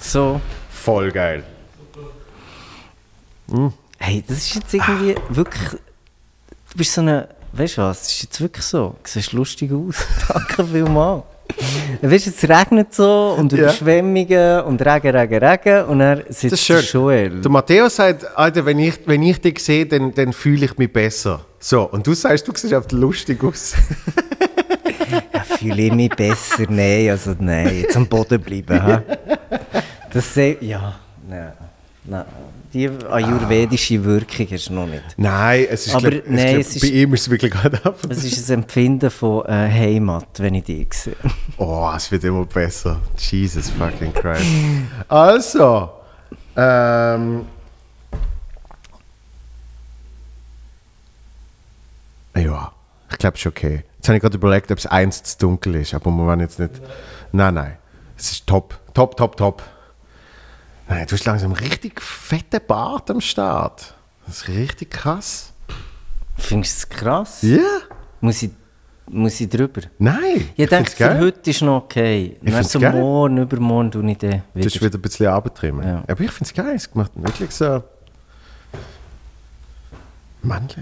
So. Voll geil. Hey, das ist jetzt irgendwie wirklich... Du bist so eine... Weißt du was, das ist jetzt wirklich so. Du siehst lustig aus. Danke vielmals. Weißt du, es regnet so und Überschwemmungen und Regen und dann sitzt der Joel. Der Matteo sagt, Alter, wenn ich dich sehe, dann fühle ich mich besser. So, und du sagst, du siehst einfach lustig aus. Ja, fühle ich mich besser? Nein, jetzt am Boden bleiben. Ha? Das ja, nein. Die ayurvedische Wirkung hast du noch nicht. Nein, es ist, aber bei ihm ist es wirklich gerade ab. Es ist ein Empfinden von Heimat, wenn ich dich sehe. Oh, es wird immer besser. Jesus fucking Christ. Also, ja, ich glaube, es ist okay. Jetzt habe ich gerade überlegt, ob es 1 zu dunkel ist, aber wir wollen jetzt nicht... Nein. Es ist top. Nein, du hast langsam richtig fetten Bart am Start. Das ist richtig krass. Findest du es krass? Ja. Muss ich drüber? Nein. Ich denke, für heute ist noch okay. Ich so geil. Morgen, übermorgen tue ich den wieder. Du hast wieder ein bisschen abtrimmen. Ja. Aber ich finde es geil. Es macht wirklich so... männlich.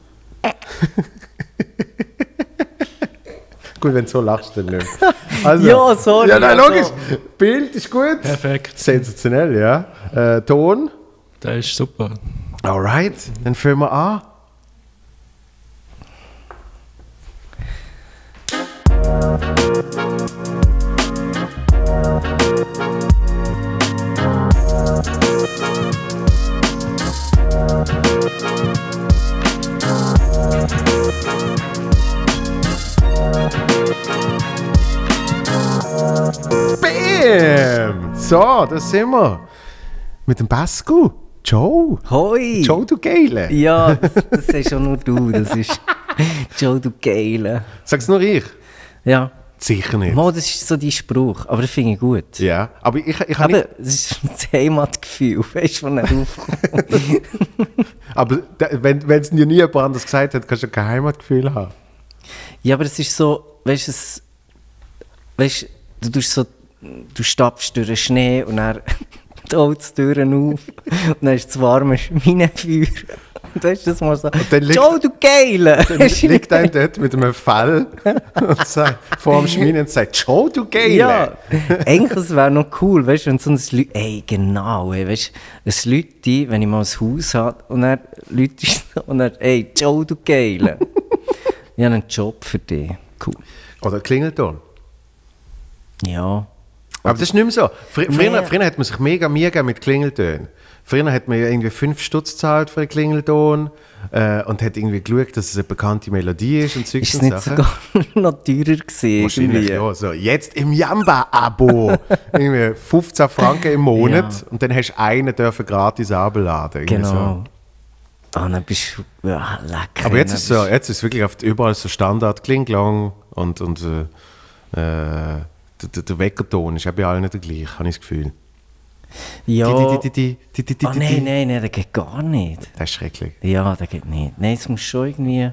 Gut, wenn du so lachst, dann nicht. Also, ja, sorry. Ja, nein, logisch. Bild ist gut. Perfekt. Sensationell, ja. Ton. Der ist super. Alright, dann fangen wir an. Bam! So, da sind wir. Mit dem Basco. Joe. Hoi. Joe, du Geile. Ja, das ist schon nur du. Das ist Joe, du Geile. Sag's nur ich. Ja. Sicher nicht. Mal, das ist so dein Spruch, aber das finde ich gut. Ja, aber ich habe Aber nicht... es ist das Heimatgefühl, weißt du, von er aufkommt. Aber wenn es dir nie jemand anders gesagt hat, kannst du kein Heimatgefühl haben. Ja, aber es ist so, weißt du, du stapfst durch den Schnee und dann taut die Türen auf und dann ist das warme Schminenfeuer. Und weißt du, das mal so, Joe, du Geile! Dann liegt einer dort mit einem Fell und sagt, vor dem Schminen und sagt, Joe, du Geile! Ja, eigentlich es wäre noch cool, weißt du, wenn so ein Leute, genau, weißt du, ein Leute, wenn ich mal ein Haus habe und dann Leute und dann, Joe, du Geile! Ich habe einen Job für dich. Cool. Oder Klingelton. Ja. Aber das ist nicht mehr so. Früher hat man sich mega Mühe gegeben mit Klingeltönen. Früher hat man ja irgendwie 5 Stutz gezahlt für einen Klingelton und hat irgendwie geschaut, dass es eine bekannte Melodie ist und Ist es nicht sogar noch teurer gewesen? Wahrscheinlich, ja. So, jetzt im Jamba-Abo. irgendwie 15 Franken im Monat und dann hast du einen gratis abladen. Genau. So. Ah, dann bist du lecker. Aber jetzt ist es wirklich überall so Standard Klinglong und der Weckerton ist auch bei allen nicht der gleiche, habe ich das Gefühl. Ja. Nein, das geht gar nicht. Das ist schrecklich. Ja, das geht nicht. Nein, es muss schon irgendwie...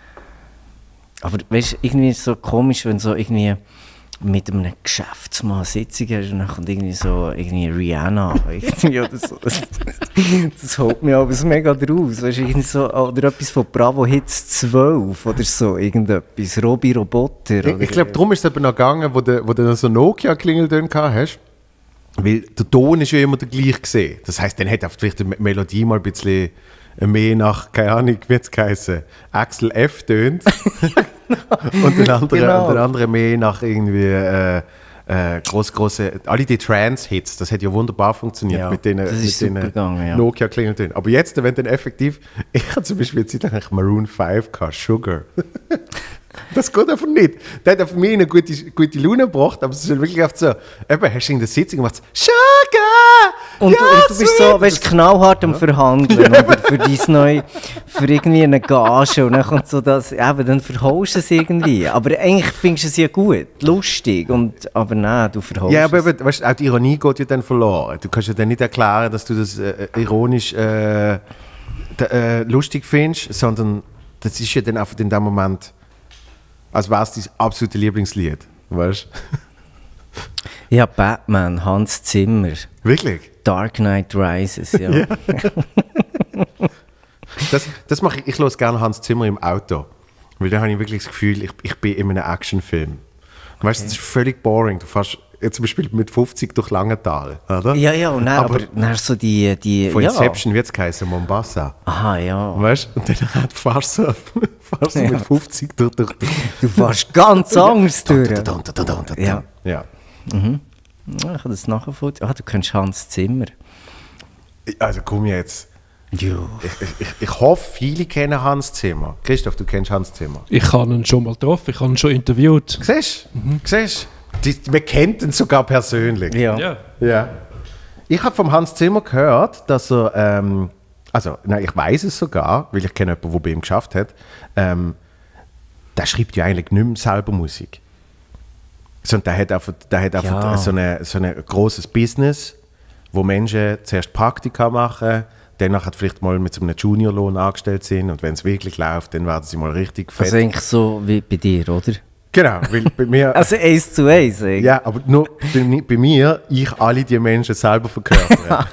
Aber weißt du, irgendwie ist es so komisch, wenn so irgendwie mit einem Geschäftsmann Sitzung hast und dann kommt irgendwie Rihanna irgendwie oder so. Das holt mich aber mega draus. Weißt, irgendwie so, oder etwas von Bravo Hits 12 oder so, irgendetwas. Robi Roboter. Ich glaube, darum ist es eben noch gegangen, wo du noch so Nokia-Klingeltöne gehabt hast. Weil der Ton ist ja immer der gleiche gesehen. Das heisst, dann hat vielleicht die Melodie mal ein bisschen mehr nach, keine Ahnung, wie es geheißen, Axel F. tönt. Und der andere mehr nach irgendwie grosse, alle die Trance-Hits, das hat ja wunderbar funktioniert mit den Nokia-Klingeltönen. Aber jetzt, wenn dann effektiv, ich habe zum Beispiel eine Zeit lang Maroon 5 gehabt, Sugar. Das geht einfach nicht. Der hat auf mich eine gute Laune gebracht, aber es ist wirklich oft so, eben, hast du in der Sitzung gemacht, Sugar! Und du bist so, weißt, knallhart am Verhandeln oder für irgendwie eine Gage und dann kommt so das, eben, dann verhaust du es irgendwie. Aber eigentlich findest du es ja gut, lustig, aber nein, du verhaust es. Ja, aber eben, weißt, auch die Ironie geht ja dann verloren. Du kannst ja dann nicht erklären, dass du das ironisch lustig findest, sondern das ist ja dann einfach in dem Moment, als wäre es dein absolutes Lieblingslied, weißt du? Ja, Batman, Hans Zimmer. Wirklich? Dark Knight Rises, ja. Ja. Das mache ich. Ich höre gerne Hans Zimmer im Auto. Weil da habe ich wirklich das Gefühl, ich bin in einem Actionfilm. Weißt du, das ist völlig boring. Du fährst zum Beispiel mit 50 durch Langenthal, oder? Ja, und dann, aber dann so die Von ja. Inception wird es geheißen, Mombasa. Aha, ja. Weißt du? Und dann fährst du mit 50 durch. Du fährst ganz anders durch. Ja. Ja. Ja, ich kann das nachvollziehen. Du kennst Hans Zimmer. Also komm jetzt. Ja. Ich hoffe, viele kennen Hans Zimmer. Christoph, du kennst Hans Zimmer. Ich habe ihn schon mal getroffen, ich habe ihn schon interviewt. Siehst du? Man kennt ihn sogar persönlich. Ja. Ja. Ich habe vom Hans Zimmer gehört, dass er, ich weiß es sogar, weil ich kenne jemanden, der bei ihm geschafft hat, der schreibt ja eigentlich nicht mehr selber Musik. Sondern der hat einfach so ein grosses Business, wo Menschen zuerst Praktika machen, danach vielleicht mal mit so einem Juniorlohn angestellt sind und wenn es wirklich läuft, dann werden sie mal richtig fett. Also eigentlich so wie bei dir, oder? Genau, weil bei mir... Also 1:1 eigentlich. Ja, aber nur bei mir, ich alle die Menschen selber verkörpere.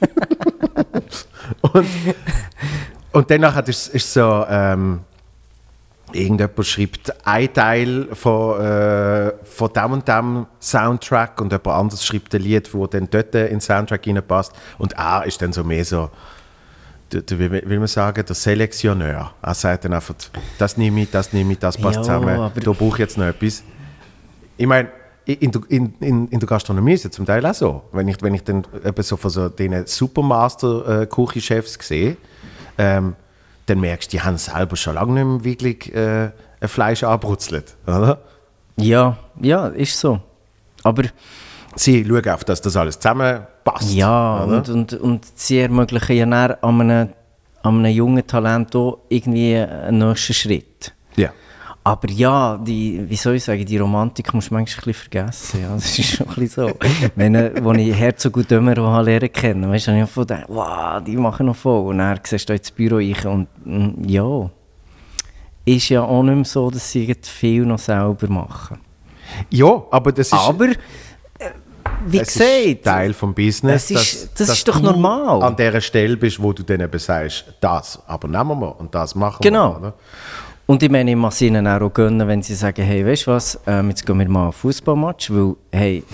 und danach ist so, irgendjemand schreibt ein Teil von dem und dem Soundtrack und jemand anderes schreibt ein Lied, das dann dort in den Soundtrack reinpasst. Und er ist dann so mehr so, wie will man sagen, der Selektioneur. Er sagt dann einfach, das nehme ich, das passt zusammen, da brauche ich jetzt noch etwas. Ich meine, in der Gastronomie ist es zum Teil auch so. Wenn ich dann eben so von so diesen Supermaster-Küchenchefs sehe, dann merkst du, die haben selber schon lange nicht mehr wirklich ein Fleisch anbrutzelt, oder? Ja, ist so. Aber sie schauen auf, dass das alles zusammenpasst. ja, oder? und sie ermöglichen ja dann an einem jungen Talent auch irgendwie einen nächsten Schritt. Ja. Aber ja, wie soll ich sagen, die Romantik musst du manchmal ein bisschen vergessen. Ja, das ist schon ein bisschen so. Als ich Herzog und Dömer lernen kennen, weißt du, habe ich auch gedacht, wow, die machen noch voll. Und dann siehst du ins Büro rein und ja, ist ja auch nicht mehr so, dass sie viel noch selber machen. Ja, aber das ist... Aber, wie es gesagt... ist Teil vom Business, das ist doch du normal. an dieser Stelle bist, wo du dann eben sagst, das, aber nehmen wir und das machen Genau. wir. Oder? Und ich meine, ich muss ihnen auch gönnen, wenn sie sagen, hey, weißt du was, jetzt gehen wir mal auf Fußballmatch, weil, hey...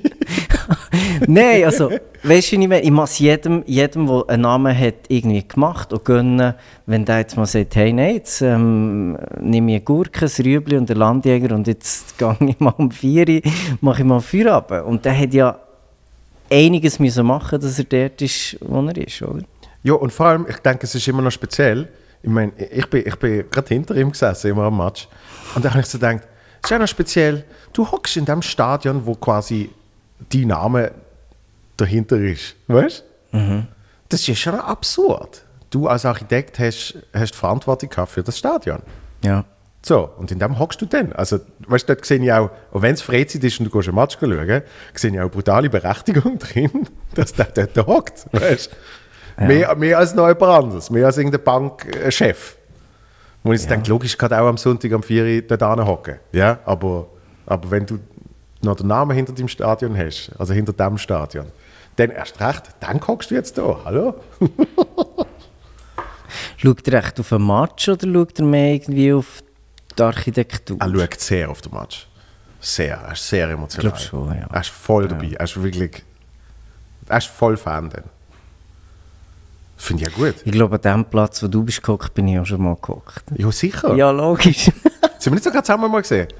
Nein, also, weißt du, wie ich meine? Ich muss jedem, der einen Namen hat, irgendwie gemacht und gönnen, wenn der jetzt mal sagt, hey, nein, jetzt nehme ich eine Gurke, ein Rüebli und einen Landjäger und jetzt gehe ich mal um 4 Uhr, mache ich mal Feierabend. Und der hat ja einiges müssen machen, dass er dort ist, wo er ist, oder? Ja, und vor allem, ich denke, es ist immer noch speziell. Ich meine, ich bin gerade hinter ihm gesessen, immer am Match. Und da habe ich so gedacht, es ist ja noch speziell, du hockst in dem Stadion, wo quasi dein Name dahinter ist. Weißt du? Mhm. Das ist ja schon absurd. Du als Architekt hast Verantwortung für das Stadion. Ja. So, und in dem hockst du dann. Also, weißt du, dort sehe ich auch wenn es Freizeit ist und du gehst einen Match schauen, sehe ich auch brutale Berechtigung drin, dass der dort hockt. Weißt du? Ja. Mehr als noch jemand anderes, mehr als irgendein Bankchef. Wo ich denke, logisch, kann auch am Sonntag um 4 Uhr dort hocken. Ja, aber wenn du noch den Namen hinter dem Stadion hast, also hinter dem Stadion, dann erst recht, dann hockst du jetzt da. Hallo? Schaut er echt auf den Match oder schaut er mehr irgendwie auf die Architektur? Er schaut sehr auf den Match. Sehr. Er ist sehr emotional. Ich glaube schon, ja. Er ist voll dabei. Er ist voll Fan dann. Finde ich ja gut. Ich glaube, an dem Platz, wo du bist gehockt, bin ich auch schon mal gehockt. Ja, sicher. Ja, logisch. Sind wir nicht sogar zusammen mal gesehen?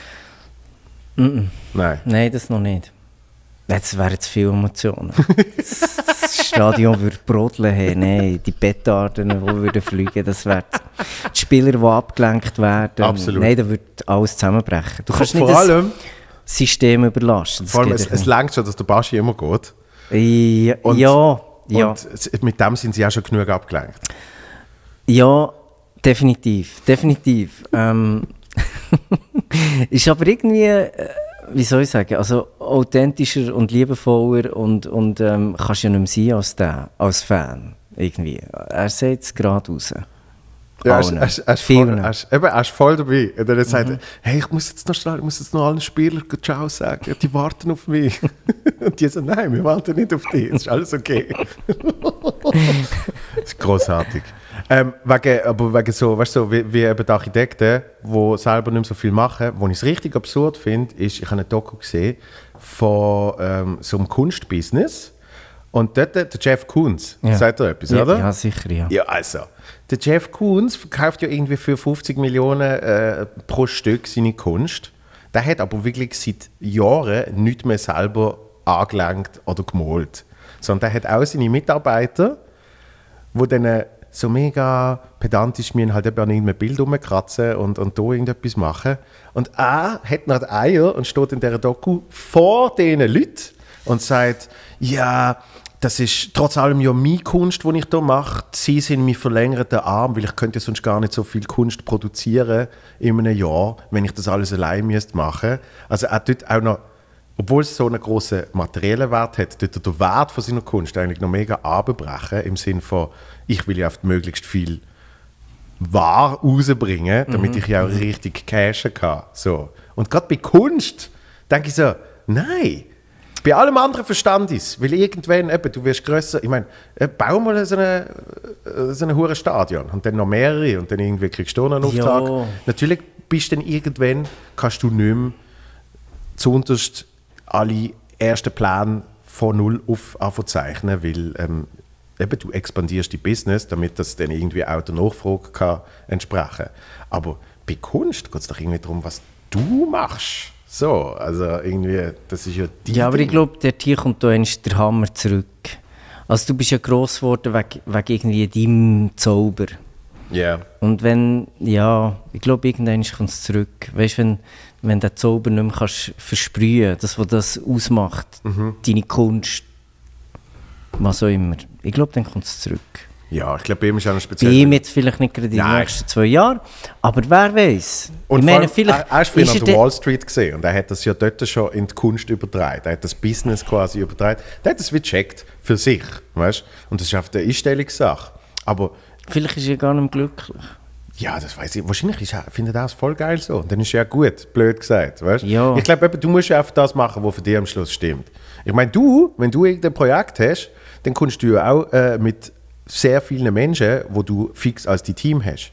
Nein. Nein, das noch nicht. Jetzt wären zu viele Emotionen. Das Stadion würde brodeln. Hey, nein, die Petarden, die würden fliegen, das wäre die Spieler, die abgelenkt werden. Absolut. Nein, da würde alles zusammenbrechen. Du kannst nicht vor allem, das System überlasten. Vor allem, es langt schon, dass der Baschi immer geht. Ja. Und mit dem sind sie auch schon genug abgelenkt. Ja, definitiv. Ist aber irgendwie, wie soll ich sagen, also authentischer und liebevoller und kannst ja nicht mehr sein als Fan. Irgendwie. Er sagt es gerade raus. Ja, Allen. er ist Vielen. voll dabei. Und dann sagt er, hey, ich muss jetzt noch allen Spielern Ciao sagen, die warten auf mich. Und die sagen, nein, wir warten nicht auf dich, es ist alles okay. Das ist grossartig. Wegen so, weißt du, wie eben die Architekten, die selber nicht mehr so viel machen, wo ich es richtig absurd finde, ist, ich habe eine Doku gesehen von so einem Kunstbusiness. Und dort der Jeff Koons, sagt er etwas, oder? Ja, sicher, ja. Ja, also, der Jeff Koons verkauft ja irgendwie für 50 Millionen pro Stück seine Kunst. Der hat aber wirklich seit Jahren nicht mehr selber angelenkt oder gemalt. Sondern der hat auch seine Mitarbeiter, die dann so mega pedantisch müssen halt eben an irgendeinem Bild rumkratzen und da irgendetwas machen. Und er hat noch die Eier und steht in dieser Doku vor diesen Leuten und sagt, ja, das ist trotz allem ja meine Kunst, die ich hier mache. Sie sind mein verlängerter Arm, weil ich könnte sonst gar nicht so viel Kunst produzieren in einem Jahr, wenn ich das alles allein müsste machen. Also er tut auch noch, obwohl es so einen grossen materiellen Wert hat, tut er den Wert von seiner Kunst eigentlich noch mega abbrechen, im Sinne von, ich will ja oft möglichst viel Ware rausbringen, damit ich ja auch richtig cashen kann. So. Und gerade bei Kunst denke ich so, nein. Bei allem anderen verstand ich es, weil irgendwann, eben, du wirst grösser, ich meine, bau mal so ein hohes Stadion und dann noch mehrere und dann irgendwie kriegst du noch einen Auftrag. Ja. Natürlich bist dann irgendwann, kannst du nicht mehr zuunterst alle ersten Pläne von null auf anzeichnen, weil eben, du expandierst die Business, damit das dann irgendwie auch der Nachfrage kann entsprechen. Aber bei Kunst geht es doch irgendwie darum, was du machst. So, also irgendwie, das ist ja die. Ja, aber ich glaube, hier kommt da der Hammer zurück. Also du bist ja gross geworden wegen irgendwie deinem Zauber. Ja. Yeah. Und wenn, ja, ich glaube, irgendwann kommt es zurück. Weißt du, wenn der Zauber nicht mehr kannst versprühen, das, was das ausmacht, deine Kunst, was auch immer. Ich glaube, dann kommt es zurück. Ja, ich glaube, bei ihm ist auch ein Bei spezieller. ihm jetzt vielleicht nicht gerade in den nächsten 2 Jahren, aber wer weiß. Und ich meine, vielleicht er ist früher ist auf der Wall Street gesehen und er hat das ja dort schon in die Kunst übertragen. Er hat das Business quasi übertragen. Der hat das wie gecheckt für sich, weißt? Und das ist auf der Einstellungssache. Aber vielleicht ist er gar nicht mehr glücklich. ja, das weiß ich. Wahrscheinlich findet er das voll geil so. Und dann ist ja gut, blöd gesagt, weißt? Ja. Ich glaube, du musst ja einfach das machen, was für dich am Schluss stimmt. Ich meine, wenn du irgendein Projekt hast, dann kannst du ja auch mit sehr vielen Menschen, wo du fix als die Team hast.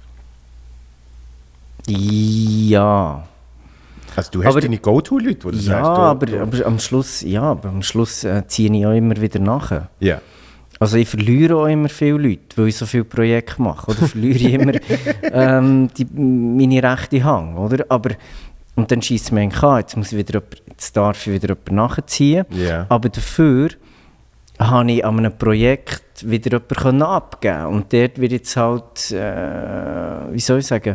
Ja. Also du hast Aber- deine Go-To-Leute, wo du Ja, sagst, aber am Schluss ziehe ich auch immer wieder nachher. ja. Also ich verliere auch immer viele Leute, weil ich so viele Projekte mache. Oder verliere ich immer meine rechte Hand. Oder? Und dann schießt es mir eigentlich an, jetzt darf ich wieder jemanden nachziehen. Ja. Aber dafür habe ich an einem Projekt wieder jemanden abgeben. Und dort wird jetzt halt, wie soll ich sagen,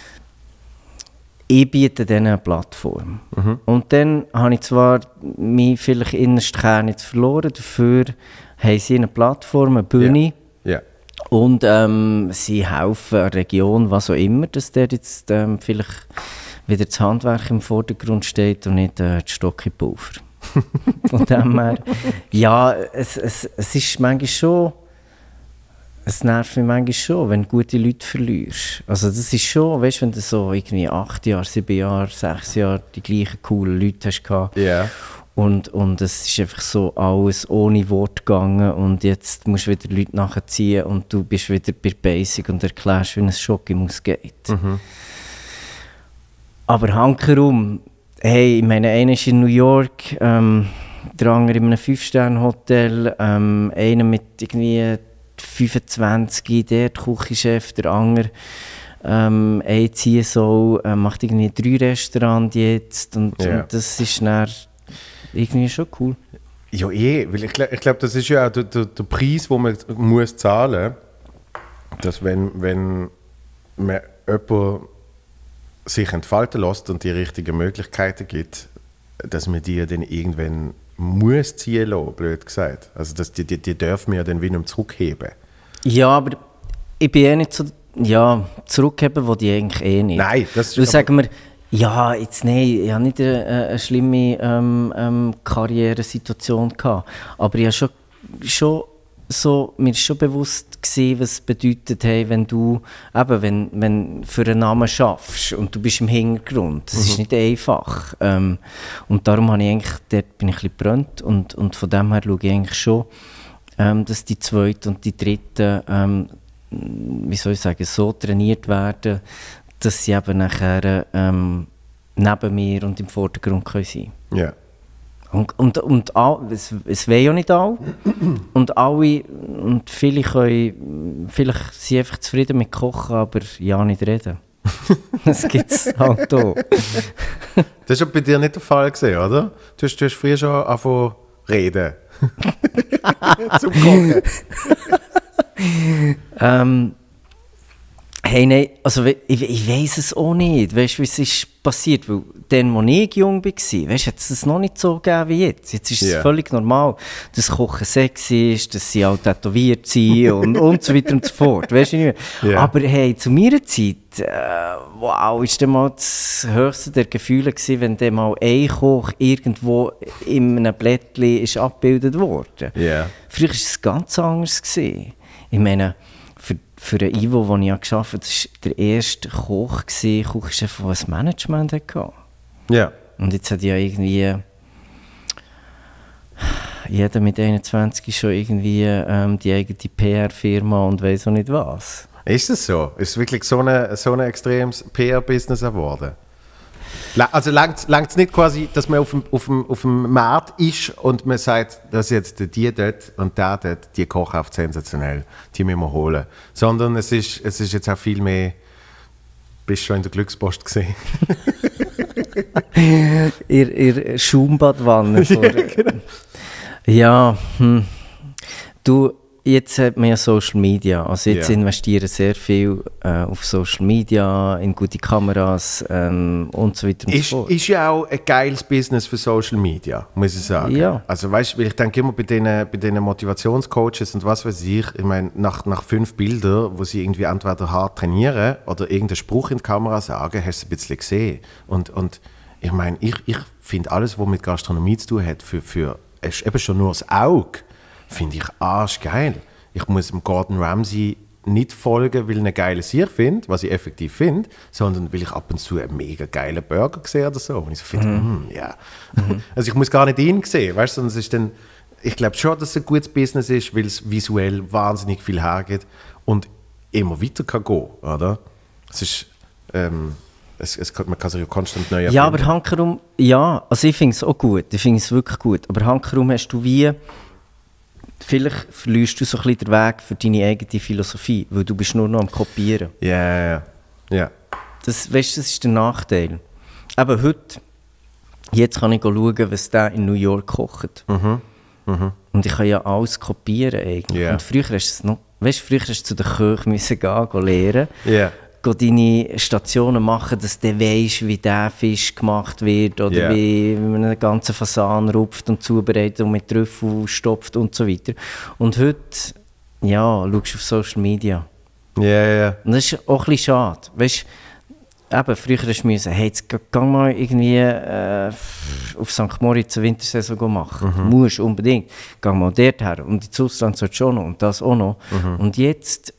ich biete denen eine Plattform. Und dann habe ich zwar mich vielleicht innerst Kern jetzt verloren, dafür haben sie eine Plattform, eine Bühne. Ja. Und sie helfen der Region, was auch immer, dass dort jetzt vielleicht wieder das Handwerk im Vordergrund steht und nicht die Stockipulver. Von dem her, ja, es ist manchmal schon, es nervt mich manchmal schon, wenn du gute Leute verlierst. Also das ist schon, weißt du, wenn du so irgendwie 8 Jahre, 7 Jahre, 6 Jahre die gleichen coolen Leute hast gehabt. Ja. Und es ist einfach so alles ohne Wort gegangen und jetzt musst du wieder Leute nachziehen und du bist wieder bei Basic und erklärst, wie ein Schokimus geht. Aber hankerum, hey, ich meine, einer ist in New York, der andere in einem 5-Sterne-Hotel, einer mit irgendwie 25, der Küchenchef, der andere ein CSO, macht irgendwie 3 Restaurants jetzt und das ist dann irgendwie schon cool. Ja, weil ich glaube, das ist ja auch der Preis, den man muss zahlen muss, dass wenn man jemanden sich entfalten lässt und die richtigen Möglichkeiten gibt, dass man die dann irgendwann muss ziehen lassen, blöd gesagt. Also die dürfen wir ja dann wieder zurückheben. Ja, aber ich bin nicht so, ja, zurückheben, wo die eigentlich nicht. Nein, das ist... Weil sagen wir, ja, jetzt nein, ich habe nicht eine schlimme Karrieresituation gehabt, aber ich habe schon so, mir ist schon bewusst gewesen, was es bedeutet, hey, wenn du eben, wenn für einen Namen schaffst und du bist im Hintergrund, das ist nicht einfach. Und darum habe ich eigentlich, dort bin ich ein bisschen gebrannt und von dem her schaue ich eigentlich schon, dass die zweite und die dritte, wie soll ich sagen, so trainiert werden, dass sie eben nachher neben mir und im Vordergrund können sein können. Ja. Und es wollen ja nicht alle. Und alle, und viele können, vielleicht sind sie einfach zufrieden mit Kochen, aber ja nicht reden. Das gibt es halt auch. Das war bei dir nicht der Fall gewesen, oder? Du hast früher schon angefangen reden. Zum Kochen. Hey, nein, also ich weiss es auch nicht. Weißt du, was ist passiert? Weil dann, als ich jung war, weißt du, hat es noch nicht so gegeben wie jetzt. Jetzt ist es völlig normal, dass Kochen sexy ist, dass sie auch tätowiert sind und so weiter und so fort. Weißt du nicht mehr? Yeah. Aber hey, zu meiner Zeit, wow, ist dann mal das höchste der Gefühle gewesen, wenn dann mal ein Koch irgendwo in einem Blättchen ist abgebildet wurde. Yeah. Früher war es ganz anders gewesen. Ich meine, für den Ivo, den ich gearbeitet habe, das war der erste Koch, Kochchef, der ein Management hatte. Ja. Und jetzt hat ja irgendwie jeder mit 21 schon irgendwie die eigene PR-Firma und weiss auch nicht was. Ist das so? Ist es wirklich so ein extremes PR-Business geworden? Also langt es nicht quasi, dass man auf dem Markt ist und man sagt, dass jetzt die dort und der dort, die kochen auf sensationell, die müssen wir holen. Sondern es ist jetzt auch viel mehr, bist schon in der Glückspost gesehen. ihr Schaumbadwanne. Ja, genau. Du, jetzt hat man ja Social Media. Also jetzt investieren sehr viel auf Social Media, in gute Kameras und so weiter und so fort. Ist ja auch ein geiles Business für Social Media, muss ich sagen. Ja. Also weißt du, ich denke immer bei den Motivationscoaches und was weiß ich meine, nach 5 Bildern, wo sie irgendwie entweder hart trainieren oder irgendeinen Spruch in die Kamera sagen, hast du es ein bisschen gesehen. Und ich meine, ich finde alles, was mit Gastronomie zu tun hat, für eben schon nur das Auge, finde ich arschgeil. Ich muss dem Gordon Ramsay nicht folgen, weil ich einen geilen Sieg finde, was ich effektiv finde, sondern weil ich ab und zu einen mega geilen Burger sehe oder so. Und ich so finde, Also ich muss gar nicht ihn sehen, weißt du, sondern es ist dann, ich glaube schon, dass es ein gutes Business ist, weil es visuell wahnsinnig viel hergeht und immer weiter kann gehen, oder? Es ist, man kann sich ja konstant neu erfinden. Ja, aber hankerum, ja, also ich finde es auch gut, ich finde es wirklich gut, aber hankerum hast du wie, vielleicht verlierst du so ein bisschen den Weg für deine eigene Philosophie, weil du bist nur noch am Kopieren. Ja. Das, weißt, das ist der Nachteil. Aber heute, jetzt kann ich schauen, was der in New York kocht. Und ich kann ja alles kopieren eigentlich. Yeah. Und früher hast du früher hast du zu den Köchen gehen lernen. Yeah. Deine Stationen machen, dass du weisst, wie der Fisch gemacht wird oder wie man einen ganzen Fasan rupft und zubereitet und mit Trüffel stopft und so weiter. Und heute, schaust du auf Social Media. Ja. Und das ist auch ein bisschen schade. Weißt, eben, früher hast du müssen, hey, jetzt geh mal irgendwie auf St. Moritz eine Wintersaison machen. Musst unbedingt. Geh mal dort her. Und ins Ausland sollst du auch noch und das auch noch. Und jetzt,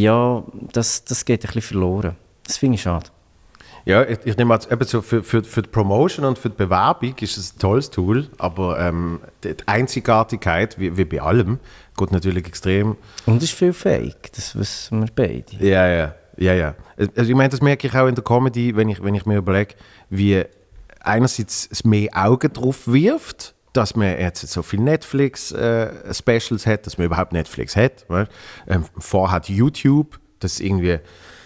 das geht ein bisschen verloren. Das finde ich schade. Ja, ich nehme an, eben so für die Promotion und für die Bewerbung ist es ein tolles Tool, aber die Einzigartigkeit, wie bei allem, geht natürlich extrem. Und es ist viel Fake, das wissen wir beide. Ja. Also ich meine, das merke ich auch in der Comedy, wenn ich mir überlege, wie einerseits es mehr Augen drauf wirft, dass man jetzt so viele Netflix-Specials hat, dass man überhaupt Netflix hat. Vorher hat YouTube, das irgendwie...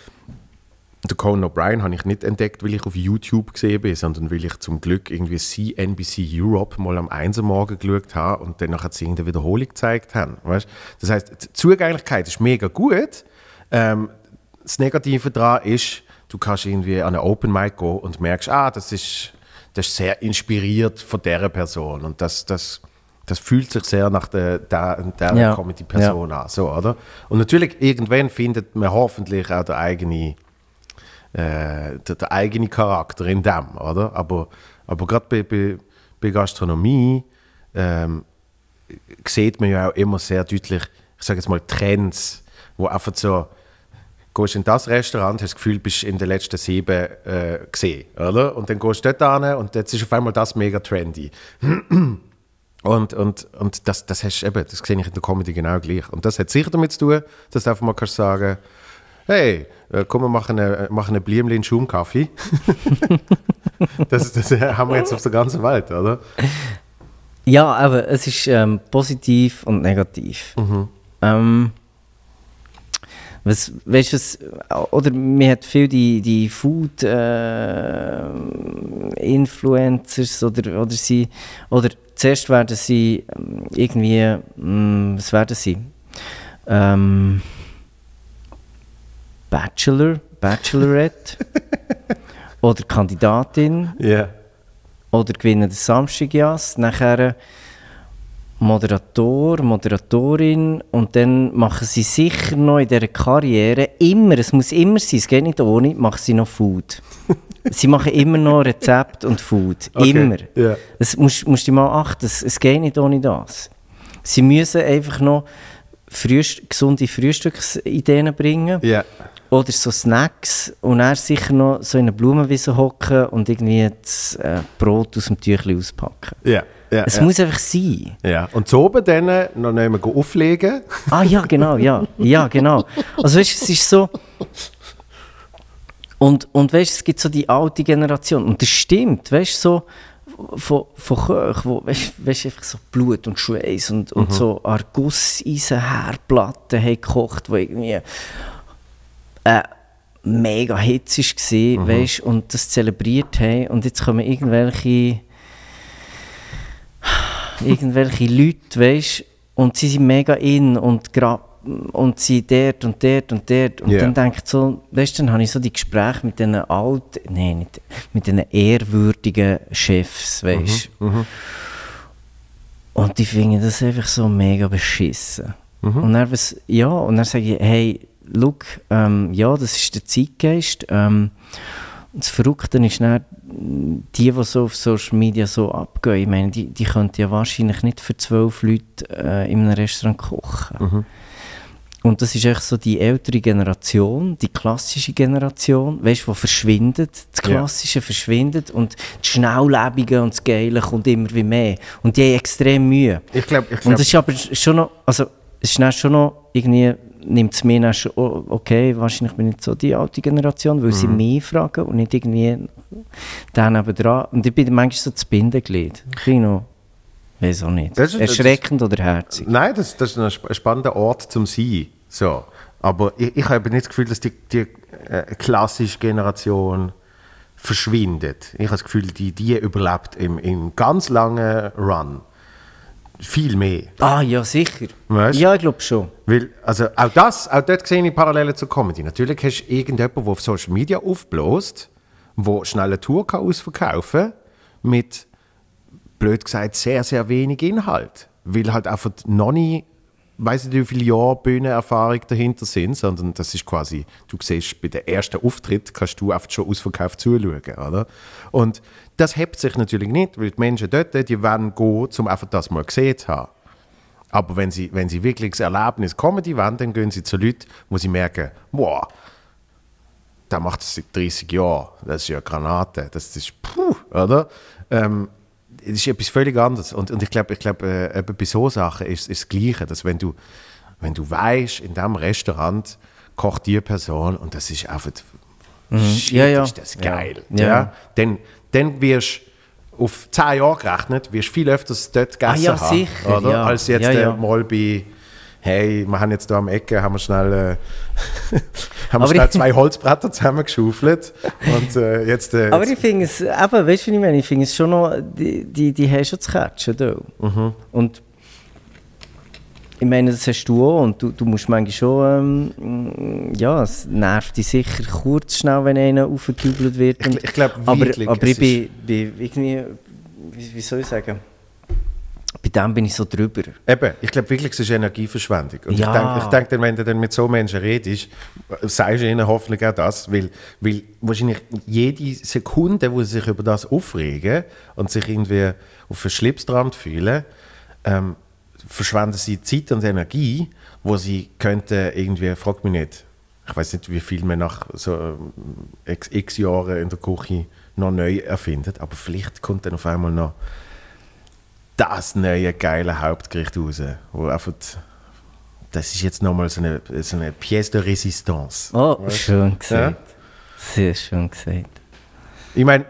Den Conan O'Brien habe ich nicht entdeckt, weil ich auf YouTube gesehen bin, sondern weil ich zum Glück irgendwie CNBC Europe mal am 1 Uhr morgen geschaut habe und dann nachher sie irgendeine Wiederholung gezeigt haben. Weißt? Das heisst, die Zugänglichkeit ist mega gut. Das Negative daran ist, du kannst irgendwie an eine Open Mic gehen und merkst, das ist sehr inspiriert von dieser Person und das fühlt sich sehr nach der Comedy-Person an. So, oder? Und natürlich, irgendwann findet man hoffentlich auch der eigene Charakter in dem, oder? Aber gerade bei Gastronomie sieht man ja auch immer sehr deutlich, ich sage jetzt mal, Trends, wo einfach so, gehst in das Restaurant, hast das Gefühl, bist in den letzten 7 gesehen, oder? Und dann gehst du dort hin und jetzt ist auf einmal das mega trendy. Und das hast eben, das sehe ich in der Comedy genau gleich. Und das hat sicher damit zu tun, dass du einfach mal kannst sagen, hey, komm, wir machen einen Blümchen-Schaumkaffee. das haben wir jetzt auf der ganzen Welt, oder? Ja, aber es ist positiv und negativ. Weißt du, oder man hat viel die Food Influencers oder zuerst werden sie irgendwie, was werden sie? Bachelorette oder Kandidatin oder gewinnen den Samstagjas, nachher Moderatorin und dann machen sie sicher noch in dieser Karriere immer, es muss immer sein, es geht nicht ohne, machen sie noch Food. Sie machen immer noch Rezept und Food, immer. Yeah. Das musst du mal achten, es geht nicht ohne das. Sie müssen einfach noch gesunde Frühstücksideen bringen. Yeah. Oder so Snacks und dann sicher noch so in einer Blumenwiese hocken und irgendwie das Brot aus dem Tüchlein auspacken. Ja. Es muss einfach sein. Ja. Und so oben dann noch nicht mehr auflegen. Ah ja, genau, ja. Ja, genau. Also weißt du, es ist so... Und weißt du, es gibt so die alte Generation. Und das stimmt, weißt du, so von Köchen, wo weißt, einfach so Blut und Schweiß und so Argusseisenherdplatten haben gekocht, wo irgendwie... mega Hitz war, weißt, und das zelebriert haben. Und jetzt kommen irgendwelche Leute, weißt, und sie sind mega in und sie dort und dort und dort. Und dann denke ich so, weißt, dann habe ich so die Gespräche mit diesen mit diesen ehrwürdigen Chefs, weißt. Und die finden das einfach so mega beschissen. Und dann sage ich, hey, schau, das ist der Zeitgeist. Das Verrückte ist dann, die so auf Social Media so abgehen, ich meine, die könnten ja wahrscheinlich nicht für 12 Leute in einem Restaurant kochen. Und das ist echt so die ältere Generation, die klassische Generation, weißt du, die verschwindet, das Klassische verschwindet und das Schnelllebige und das Geile kommt immer wie mehr. Und die haben extrem Mühe. Ich glaub, und das ist aber schon noch, also es ist dann schon noch irgendwie, nimmt es mir dann schon, okay, wahrscheinlich bin ich nicht so die alte Generation, weil sie mich fragen und nicht irgendwie den nebenan. Und ich bin manchmal so das Bindeglied. Ich bin noch, weiß auch nicht, erschreckend oder herzig. Nein, das ist ein spannender Ort zum Sein. So. Aber ich habe nicht das Gefühl, dass die klassische Generation verschwindet. Ich habe das Gefühl, die überlebt im ganz langen Run. Viel mehr. Ah, ja, sicher. Weißt? Ja, ich glaube schon. Weil, also auch dort sehe ich Parallelen zur Comedy. Natürlich hast du irgendjemanden, der auf Social Media aufbläst, der schnell eine Tour ausverkaufen kann, mit, blöd gesagt, sehr, sehr wenig Inhalt. Weil halt einfach noch nicht, weiss nicht, wie viele Jahre Bühnenerfahrung dahinter sind, sondern das ist quasi, du siehst, bei dem ersten Auftritt kannst du einfach schon ausverkauft zuschauen, oder? Und das hebt sich natürlich nicht, weil die Menschen dort, die wollen gehen, um einfach das mal gesehen zu haben. Aber wenn sie wirklich das Erlebnis Comedy wollen, dann gehen sie zu Leuten, wo sie merken, wow, der macht das seit 30 Jahren, das ist ja eine Granate, das ist, oder? Das ist etwas völlig anderes. Und ich glaube, bei so Sachen ist das Gleiche, dass wenn du weißt, in diesem Restaurant kocht die Person und das ist einfach, ist das geil. Ja. Dann wirst du auf 10 Jahre gerechnet, wirst viel öfters dort gegessen haben, sicher, oder? Ja. Als jetzt mal bei, hey, wir haben jetzt hier am Ecke, haben wir schnell 2 Holzbretter zusammengeschaufelt und jetzt... aber ich finde es, eben, weißt du, was ich meine? Ich finde es schon noch, die haben schon zu catchen da. Und ich meine, das hast du auch und du musst manchmal schon, es nervt dich sicher kurz schnell, wenn einer aufgejubelt wird. Ich glaube wirklich. Aber ich bin irgendwie, wie soll ich sagen, bei dem bin ich so drüber. Eben, ich glaube wirklich, es ist Energieverschwendung. Und ich denke dann, wenn du dann mit so Menschen redest, sagst du ihnen hoffentlich auch das, weil wahrscheinlich jede Sekunde, wo sie sich über das aufregen und sich irgendwie auf einen Schlips dran fühlen, verschwenden sie Zeit und Energie, wo sie könnten irgendwie, frag mich nicht, ich weiß nicht, wie viel man nach so x Jahren in der Küche noch neu erfindet, aber vielleicht kommt dann auf einmal noch das neue geile Hauptgericht raus, wo einfach, das ist jetzt nochmal so eine Pièce de Résistance. Oh, schön gesagt. Ja? Sehr schön gesagt. Ich meine,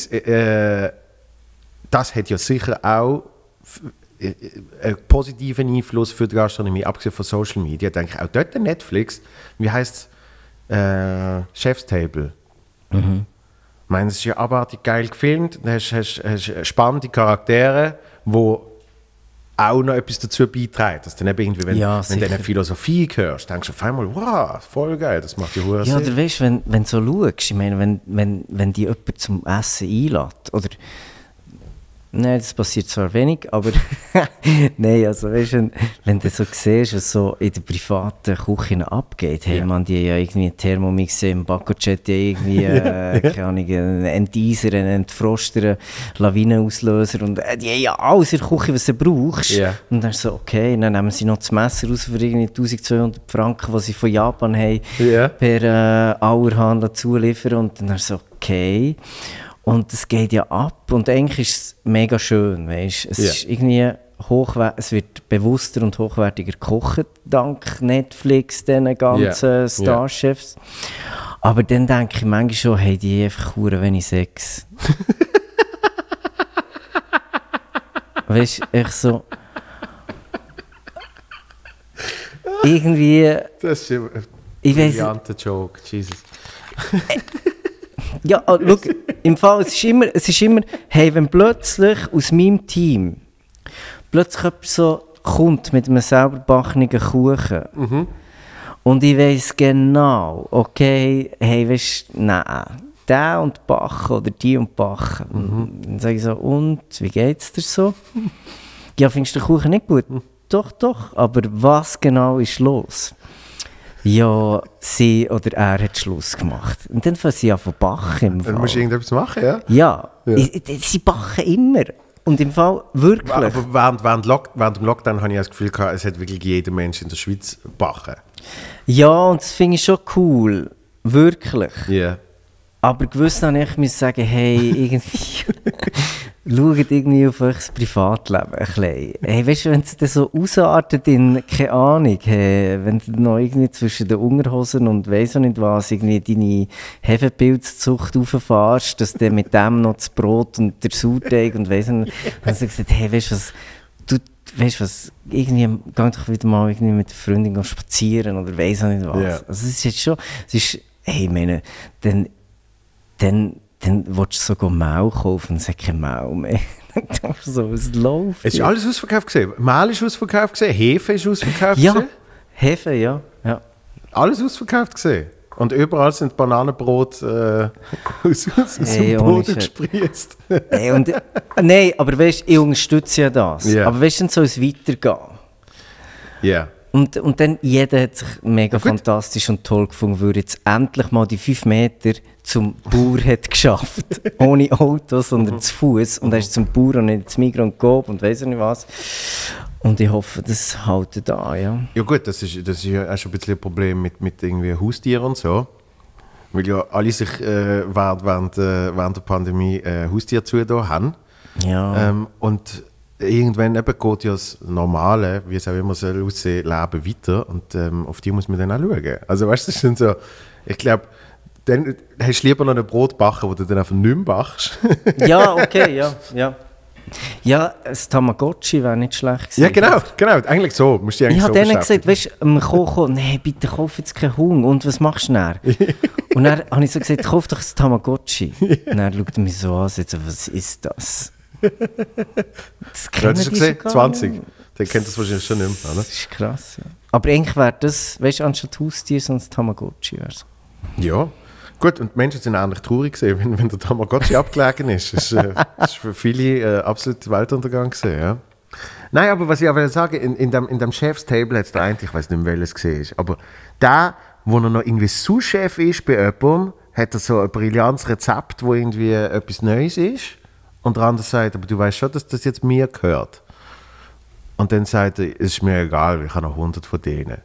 das hat ja sicher auch einen positiven Einfluss für die Gastronomie, abgesehen von Social Media. Denke ich auch dort Netflix, wie heisst es? Chef's Table. Ich meine, es ist ja abartig geil gefilmt, du hast spannende Charaktere, die auch noch etwas dazu beitragen. Dass dann eben irgendwie, wenn du eine Philosophie hörst, denkst du auf einmal, wow, voll geil, das macht ja Sinn. Ja, oder weißt du, wenn du so schaust, ich meine, wenn die jemand zum Essen einlädt, oder nein, das passiert zwar wenig, aber nein, also weißt du, wenn du so siehst, was so in der privaten Küche abgeht, hey man, die ja irgendwie Thermomix im Backojet, die irgendwie, keine Ahnung, einen Enteiser, einen Entfroster, einen Lawinenauslöser und die haben ja alles in der Küche, was du brauchst. Yeah. Und dann ist so, okay, dann nehmen sie noch das Messer raus für irgendwie 1200 Franken, die sie von Japan haben, per Auerhahn zuliefern und dann ist so, okay. Und es geht ja ab und eigentlich ist es mega schön, weißt? Es ist irgendwie es wird bewusster und hochwertiger gekocht, dank Netflix, diesen ganzen Starchefs. Aber dann denke ich manchmal schon, hey, die einfach verdammt wenig Sex. Weißt du, echt so... Irgendwie... Das ist ein brillanter Joke, Jesus. Ja, schau, im Fall, es ist immer, hey, wenn plötzlich aus meinem Team plötzlich jemand so kommt mit einem selber gebackenen Kuchen und ich weiss genau, okay, hey, weißt du, nein, der und backen oder die und backen. Dann sage ich so, und, wie geht's dir so? Ja, findest du den Kuchen nicht gut? Doch, aber was genau ist los? Ja, sie oder er hat Schluss gemacht. Und dann fangen sie an zu backen. Dann musst du irgendetwas machen, ja? Ja. Sie backen immer. Und im Fall wirklich. Aber während dem Lockdown habe ich das Gefühl gehabt, es hat wirklich jeder Mensch in der Schweiz backen. Ja, und das finde ich schon cool. Wirklich. Ja. Yeah. Aber gewiss habe ich sagen, hey, irgendwie... Schaut irgendwie auf euch Privatleben ein bisschen. Hey, weißt du, wenn es dann so ausartet in, keine Ahnung, hey, wenn du noch irgendwie zwischen den Unterhosen und weiss auch nicht was, irgendwie deine Hefepilzzucht rauffährst, dass du mit dem noch das Brot und der Sauerteig und weiss nicht, dann hast du gesagt, hey, weißt du was, irgendwie, geh doch wieder mal irgendwie mit der Freundin spazieren oder weiss auch nicht was. Yeah. Also es ist jetzt schon, hey, ich meine, dann willst du sogar Mau kaufen und es hat kein Mau mehr. Dann denkst du so, was läuft? Es ist alles ausverkauft gesehen. Mehl ist ausverkauft gesehen, Hefe ist ausverkauft gesehen. Ja, Hefe, ja. Alles ausverkauft gesehen. Und überall sind Bananenbrot aus dem Boden gespritzt. Nein, aber weißt du, ich unterstütze ja das. Yeah. Aber weißt du, dann soll es weitergehen. Ja. Yeah. Und dann, jeder hat sich mega fantastisch und toll gefunden, weil jetzt endlich mal die 5 Meter zum Bauer hat geschafft. Ohne Auto, sondern zu Fuß. Und er ist zum Bauer und nicht zum Migros und Coop und weiss nicht was. Und ich hoffe, das hält da, ja. Ja gut, das ist ja auch schon ein bisschen ein Problem mit irgendwie Haustieren und so. Weil ja alle sich während der Pandemie Haustiere zugetan haben. Ja. Und irgendwann eben geht ja das Normale, wie es auch immer soll aussehen, Leben weiter und auf die muss man dann auch schauen. Also weißt du, das sind so, ich glaube, dann hast du lieber noch ein Brot backen, das du dann einfach nicht mehr backst. Ja, okay, ja. Ja, das Tamagotchi wäre nicht schlecht gewesen. Ja, genau, eigentlich so. Musst du ich habe denen gesagt, weißt du, am Kochen, nein, bitte kauf jetzt keinen Huhn. Und was machst du dann? Und dann habe ich so gesagt, kauf doch das Tamagotchi. Und dann schaut er mich so an, sagt so, was ist das? Das kennen die gesehen? 20. Der kennt das wahrscheinlich schon nicht mehr, oder? Das ist krass, ja. Aber eigentlich wäre das, weißt du, anstatt Haustier, sonst Tamagotchi wäre so. Ja. Gut, und die Menschen sind eigentlich traurig gewesen, wenn der Tamagotchi abgelegen ist. Das ist für viele absolut Weltuntergang gewesen, ja. Nein, aber was ich auch sagen wollte, in dem Chef's Table hat es einen, ich weiß nicht mehr, welches gesehen ist, aber der, wo er noch irgendwie Sous-Chef ist bei jemandem, hat er so ein brillantes Rezept, wo irgendwie etwas Neues ist. Und der andere sagt, aber du weißt schon, dass das jetzt mir gehört. Und dann sagt er, es ist mir egal, ich habe noch 100 von denen.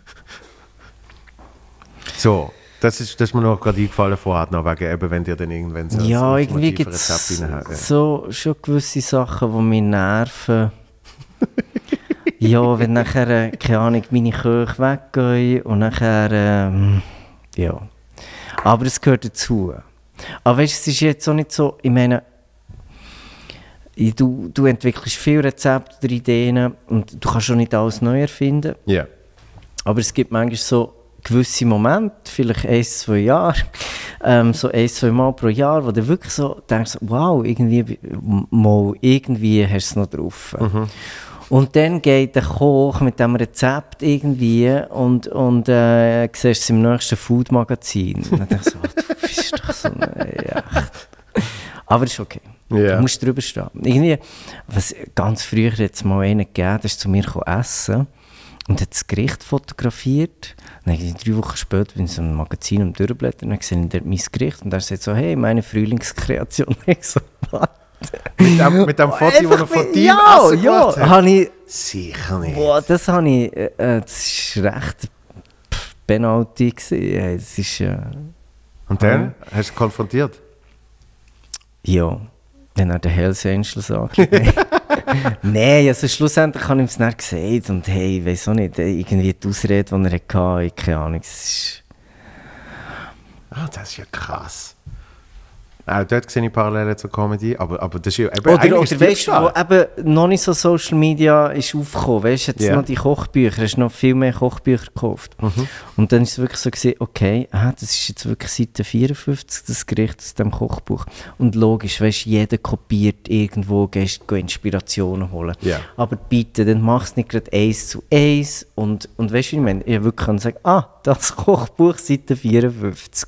So, das ist mir noch gerade eingefallen vorher, noch wegen eben, wenn dir dann irgendwann so Ja, ein irgendwie ultimative gibt es Rezept reinhauen. so schon gewisse Sachen, die mich nerven. Ja, wenn nachher, keine Ahnung, meine Köche weggehen und nachher, ja. Aber es gehört dazu. Aber weißt du, es ist jetzt auch nicht so, ich meine, du entwickelst viele Rezepte oder Ideen und du kannst schon nicht alles neu erfinden. Ja. Aber es gibt manchmal so gewisse Momente, vielleicht 1-2 Jahre, so 1-2 Mal pro Jahr, wo du wirklich so denkst, wow, irgendwie hast du es noch drauf. Und dann geht der Koch mit diesem Rezept irgendwie und siehst es im nächsten Food-Magazin. Und dann denkst du, du bist doch so ja. Aber es ist okay. Ja. Du musst drüber stehen. Irgendwie, was ganz früher jetzt mal einen gegeben, der ist zu mir essen und hat das Gericht fotografiert. Und dann 3 Wochen später bin ich in so einem Magazin am Durchblättern und dann sehe ich dort mein Gericht und er sagt so, hey, meine Frühlingskreation. Ich so, was? Mit dem Foto, das er von dir Essen gemacht hat? Habe ich, Sicher nicht. boah, das habe ich, das war recht Penalty gewesen. Das ist, Und dann? Hast du konfrontiert? ja, wenn er den Hells Angels angeschaut. Nein, also schlussendlich habe ich ihm es nicht gesagt und hey, ich weiß auch nicht, irgendwie die Ausrede, die er hatte, ich keine Ahnung, es ist... Das ist ja krass. Dort sehe ich Parallelen zur Comedy, aber das ist ja eben Oder eigentlich weißt du, wo eben noch nicht so Social Media ist aufgekommen, weißt du, jetzt Yeah. noch die Kochbücher, hast noch viel mehr Kochbücher gekauft. Und dann ist es wirklich so gewesen, okay, das ist jetzt wirklich Seite 54, das Gericht aus dem Kochbuch. Und logisch, weißt du, jeder kopiert irgendwo, gehst Inspirationen holen. Yeah. Aber bitte, dann mach es nicht gerade 1:1 und weißt du, wie ich meine? Ich wirklich kann sagen, das Kochbuch, Seite 54.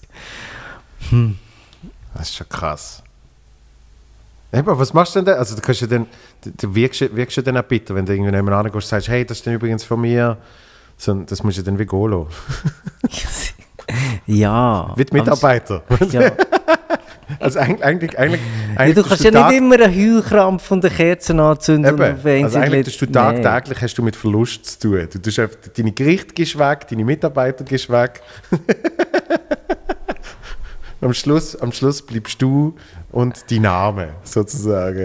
Das ist schon krass. Eben, was machst du denn da? Also du kannst ja dann, du wirkst ja dann auch bitter, wenn du irgendwie nebenan gehst und sagst, hey, das ist dann übrigens von mir. So, das musst du dann wie gehen lassen. Ja. Wie die Mitarbeiter. Ja. Also eigentlich Ja, du kannst ja nicht immer einen Heulkrampf von den Kerzen anzünden. Eben, Und auf einen also eigentlich tust du Nein. tagtäglich hast du mit Verlust zu tun. Du tust einfach, deine Gerichte gehst weg, deine Mitarbeiter gehst weg. Am Schluss bleibst du und dein Name, sozusagen.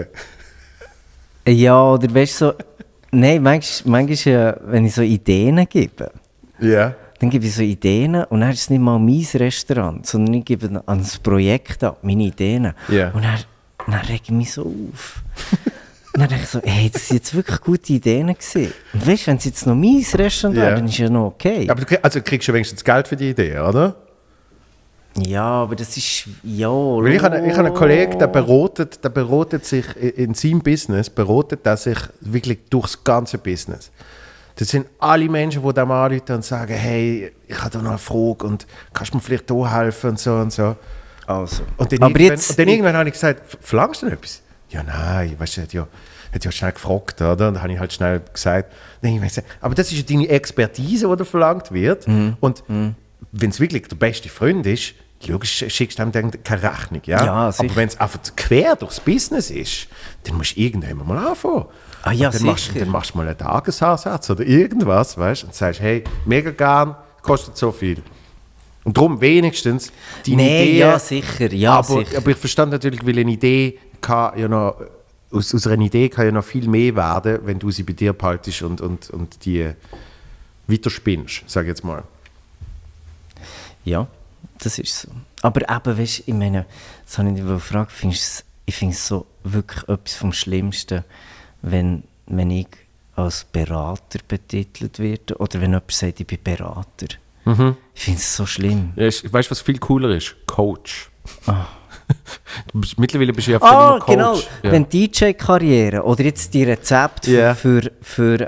Ja, oder weißt du so... Nein, manchmal wenn ich so Ideen gebe, Ja. dann gebe ich so Ideen und dann ist es nicht mal mein Restaurant, sondern ich gebe an das Projekt ab, meine Ideen. Ja. Und dann rege ich mich so auf. Und dann denke ich so, hey, das sind jetzt wirklich gute Ideen gewesen. Und weißt du, wenn es jetzt noch mein Restaurant wäre, dann ist ja noch okay. Aber du kriegst ja wenigstens Geld für die Idee, oder? Ja, aber das ist... Ja, Weil ich habe einen Kollegen, der beratet sich in seinem Business, beratet er sich wirklich durchs ganze Business. Das sind alle Menschen, die dem anrufen und sagen, hey, ich habe da noch eine Frage und kannst du mir vielleicht da helfen und so und so. Also. Und dann, Aber irgendwann habe ich gesagt, verlangst du denn etwas? Ja, nein, weißt du, er hat ja schnell gefragt, oder? Und dann habe ich halt schnell gesagt, aber das ist ja deine Expertise, die da verlangt wird. Und wenn es wirklich der beste Freund ist, logisch schickst du ihm dann keine Rechnung. Ja? Ja, sicher. Aber wenn es einfach quer durchs Business ist, dann musst du irgendwann mal anfangen. Ja, dann machst du mal einen Tagesansatz oder irgendwas, weißt du, und sagst, hey, mega gern, kostet so viel. Und darum wenigstens deine Idee. Ja, sicher. Ja, sicher. Aber ich verstand natürlich, weil eine Idee kann ja noch, aus einer Idee kann ja noch viel mehr werden, wenn du sie bei dir behaltest und die weiterspinnst, sage ich jetzt mal. Ja, das ist so. Aber eben, weißt du, ich meine, das habe ich dich gefragt, ich finde es so wirklich etwas vom Schlimmsten, wenn ich als Berater betitelt werde oder wenn jemand sagt, ich bin Berater. Ich finde es so schlimm. Ja, weißt du, was viel cooler ist? Coach. Mittlerweile bist du ja immer Coach. Genau. Ja. Wenn DJ-Karriere oder jetzt die Rezepte für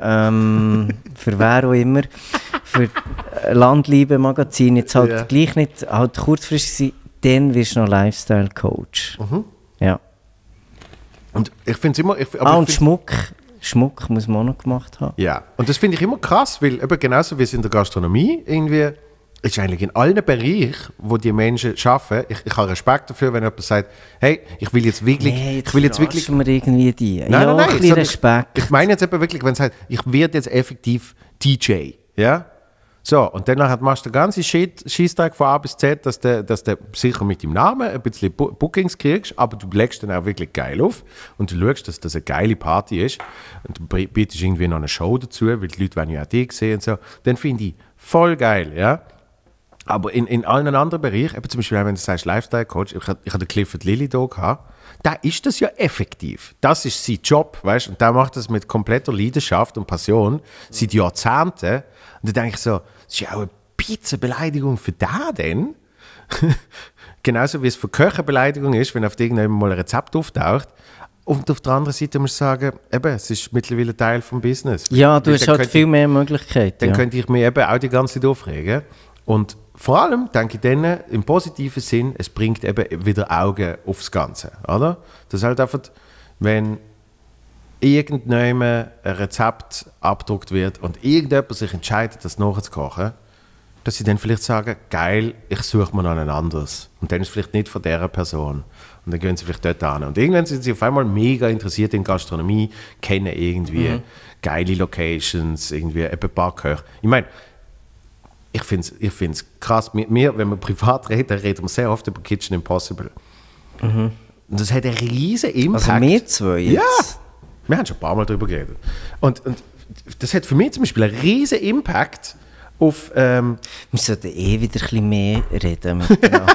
wer auch immer, für Landliebe-Magazin jetzt halt gleich nicht halt kurzfristig sein, dann wirst du noch Lifestyle-Coach. Ja. Und ich finde es immer... und Schmuck muss man auch noch gemacht haben. Ja, und das finde ich immer krass, weil eben genauso wie es in der Gastronomie irgendwie ist eigentlich in allen Bereichen, wo die Menschen arbeiten, ich habe Respekt dafür, wenn jemand sagt, hey, ich will jetzt wirklich... Nee, ich will jetzt wirklich wir irgendwie die. nein, ein bisschen sondern Respekt. Ich meine jetzt eben wirklich, wenn es sagt, ich werde jetzt effektiv DJ, ja? So, und danach machst du den ganzen Scheisstag von A bis Z, dass du sicher mit dem Namen ein bisschen Bookings kriegst, aber du legst dann auch wirklich geil auf und du schaust, dass das eine geile Party ist und du bietest irgendwie noch eine Show dazu, weil die Leute wollen ja auch dich sehen und so. Dann finde ich voll geil, ja? Aber in allen anderen Bereichen, eben zum Beispiel, wenn du sagst Lifestyle-Coach, ich hatte den Clifford Lilly da gehabt, da ist das ja effektiv. Das ist sein Job, weißt du? Und der macht das mit kompletter Leidenschaft und Passion seit Jahrzehnten. Und da denke ich so, das ist ja auch eine Pizza-Beleidigung für den denn. Genauso wie es für Köche Beleidigung ist, wenn auf irgendjemand mal ein Rezept auftaucht. Und auf der anderen Seite muss ich sagen, eben, es ist mittlerweile Teil des Business. Ja, du Weil hast dann halt viel mehr Möglichkeiten. Dann Ja. könnte ich mich eben auch die ganze Zeit aufregen. Und vor allem denke ich dann im positiven Sinn, es bringt eben wieder Augen aufs Ganze, oder? Das ist halt einfach, wenn irgendjemand ein Rezept abgedruckt wird und irgendjemand sich entscheidet, das nachzukochen, dass sie dann vielleicht sagen, geil, ich suche mir noch ein anderes. Und dann ist es vielleicht nicht von dieser Person. Und dann gehen sie vielleicht dort hin. Und irgendwann sind sie auf einmal mega interessiert in Gastronomie, kennen irgendwie geile Locations, irgendwie ein paar Köche. Ich meine, ich finde es krass. Wir, wenn wir privat reden, reden wir sehr oft über Kitchen Impossible. Und das hat einen riesen Impact. Also wir zwei jetzt? Ja, wir haben schon ein paar Mal darüber geredet. Und das hat für mich zum Beispiel einen riesen Impact auf... Wir sollten wieder ein bisschen mehr reden miteinander.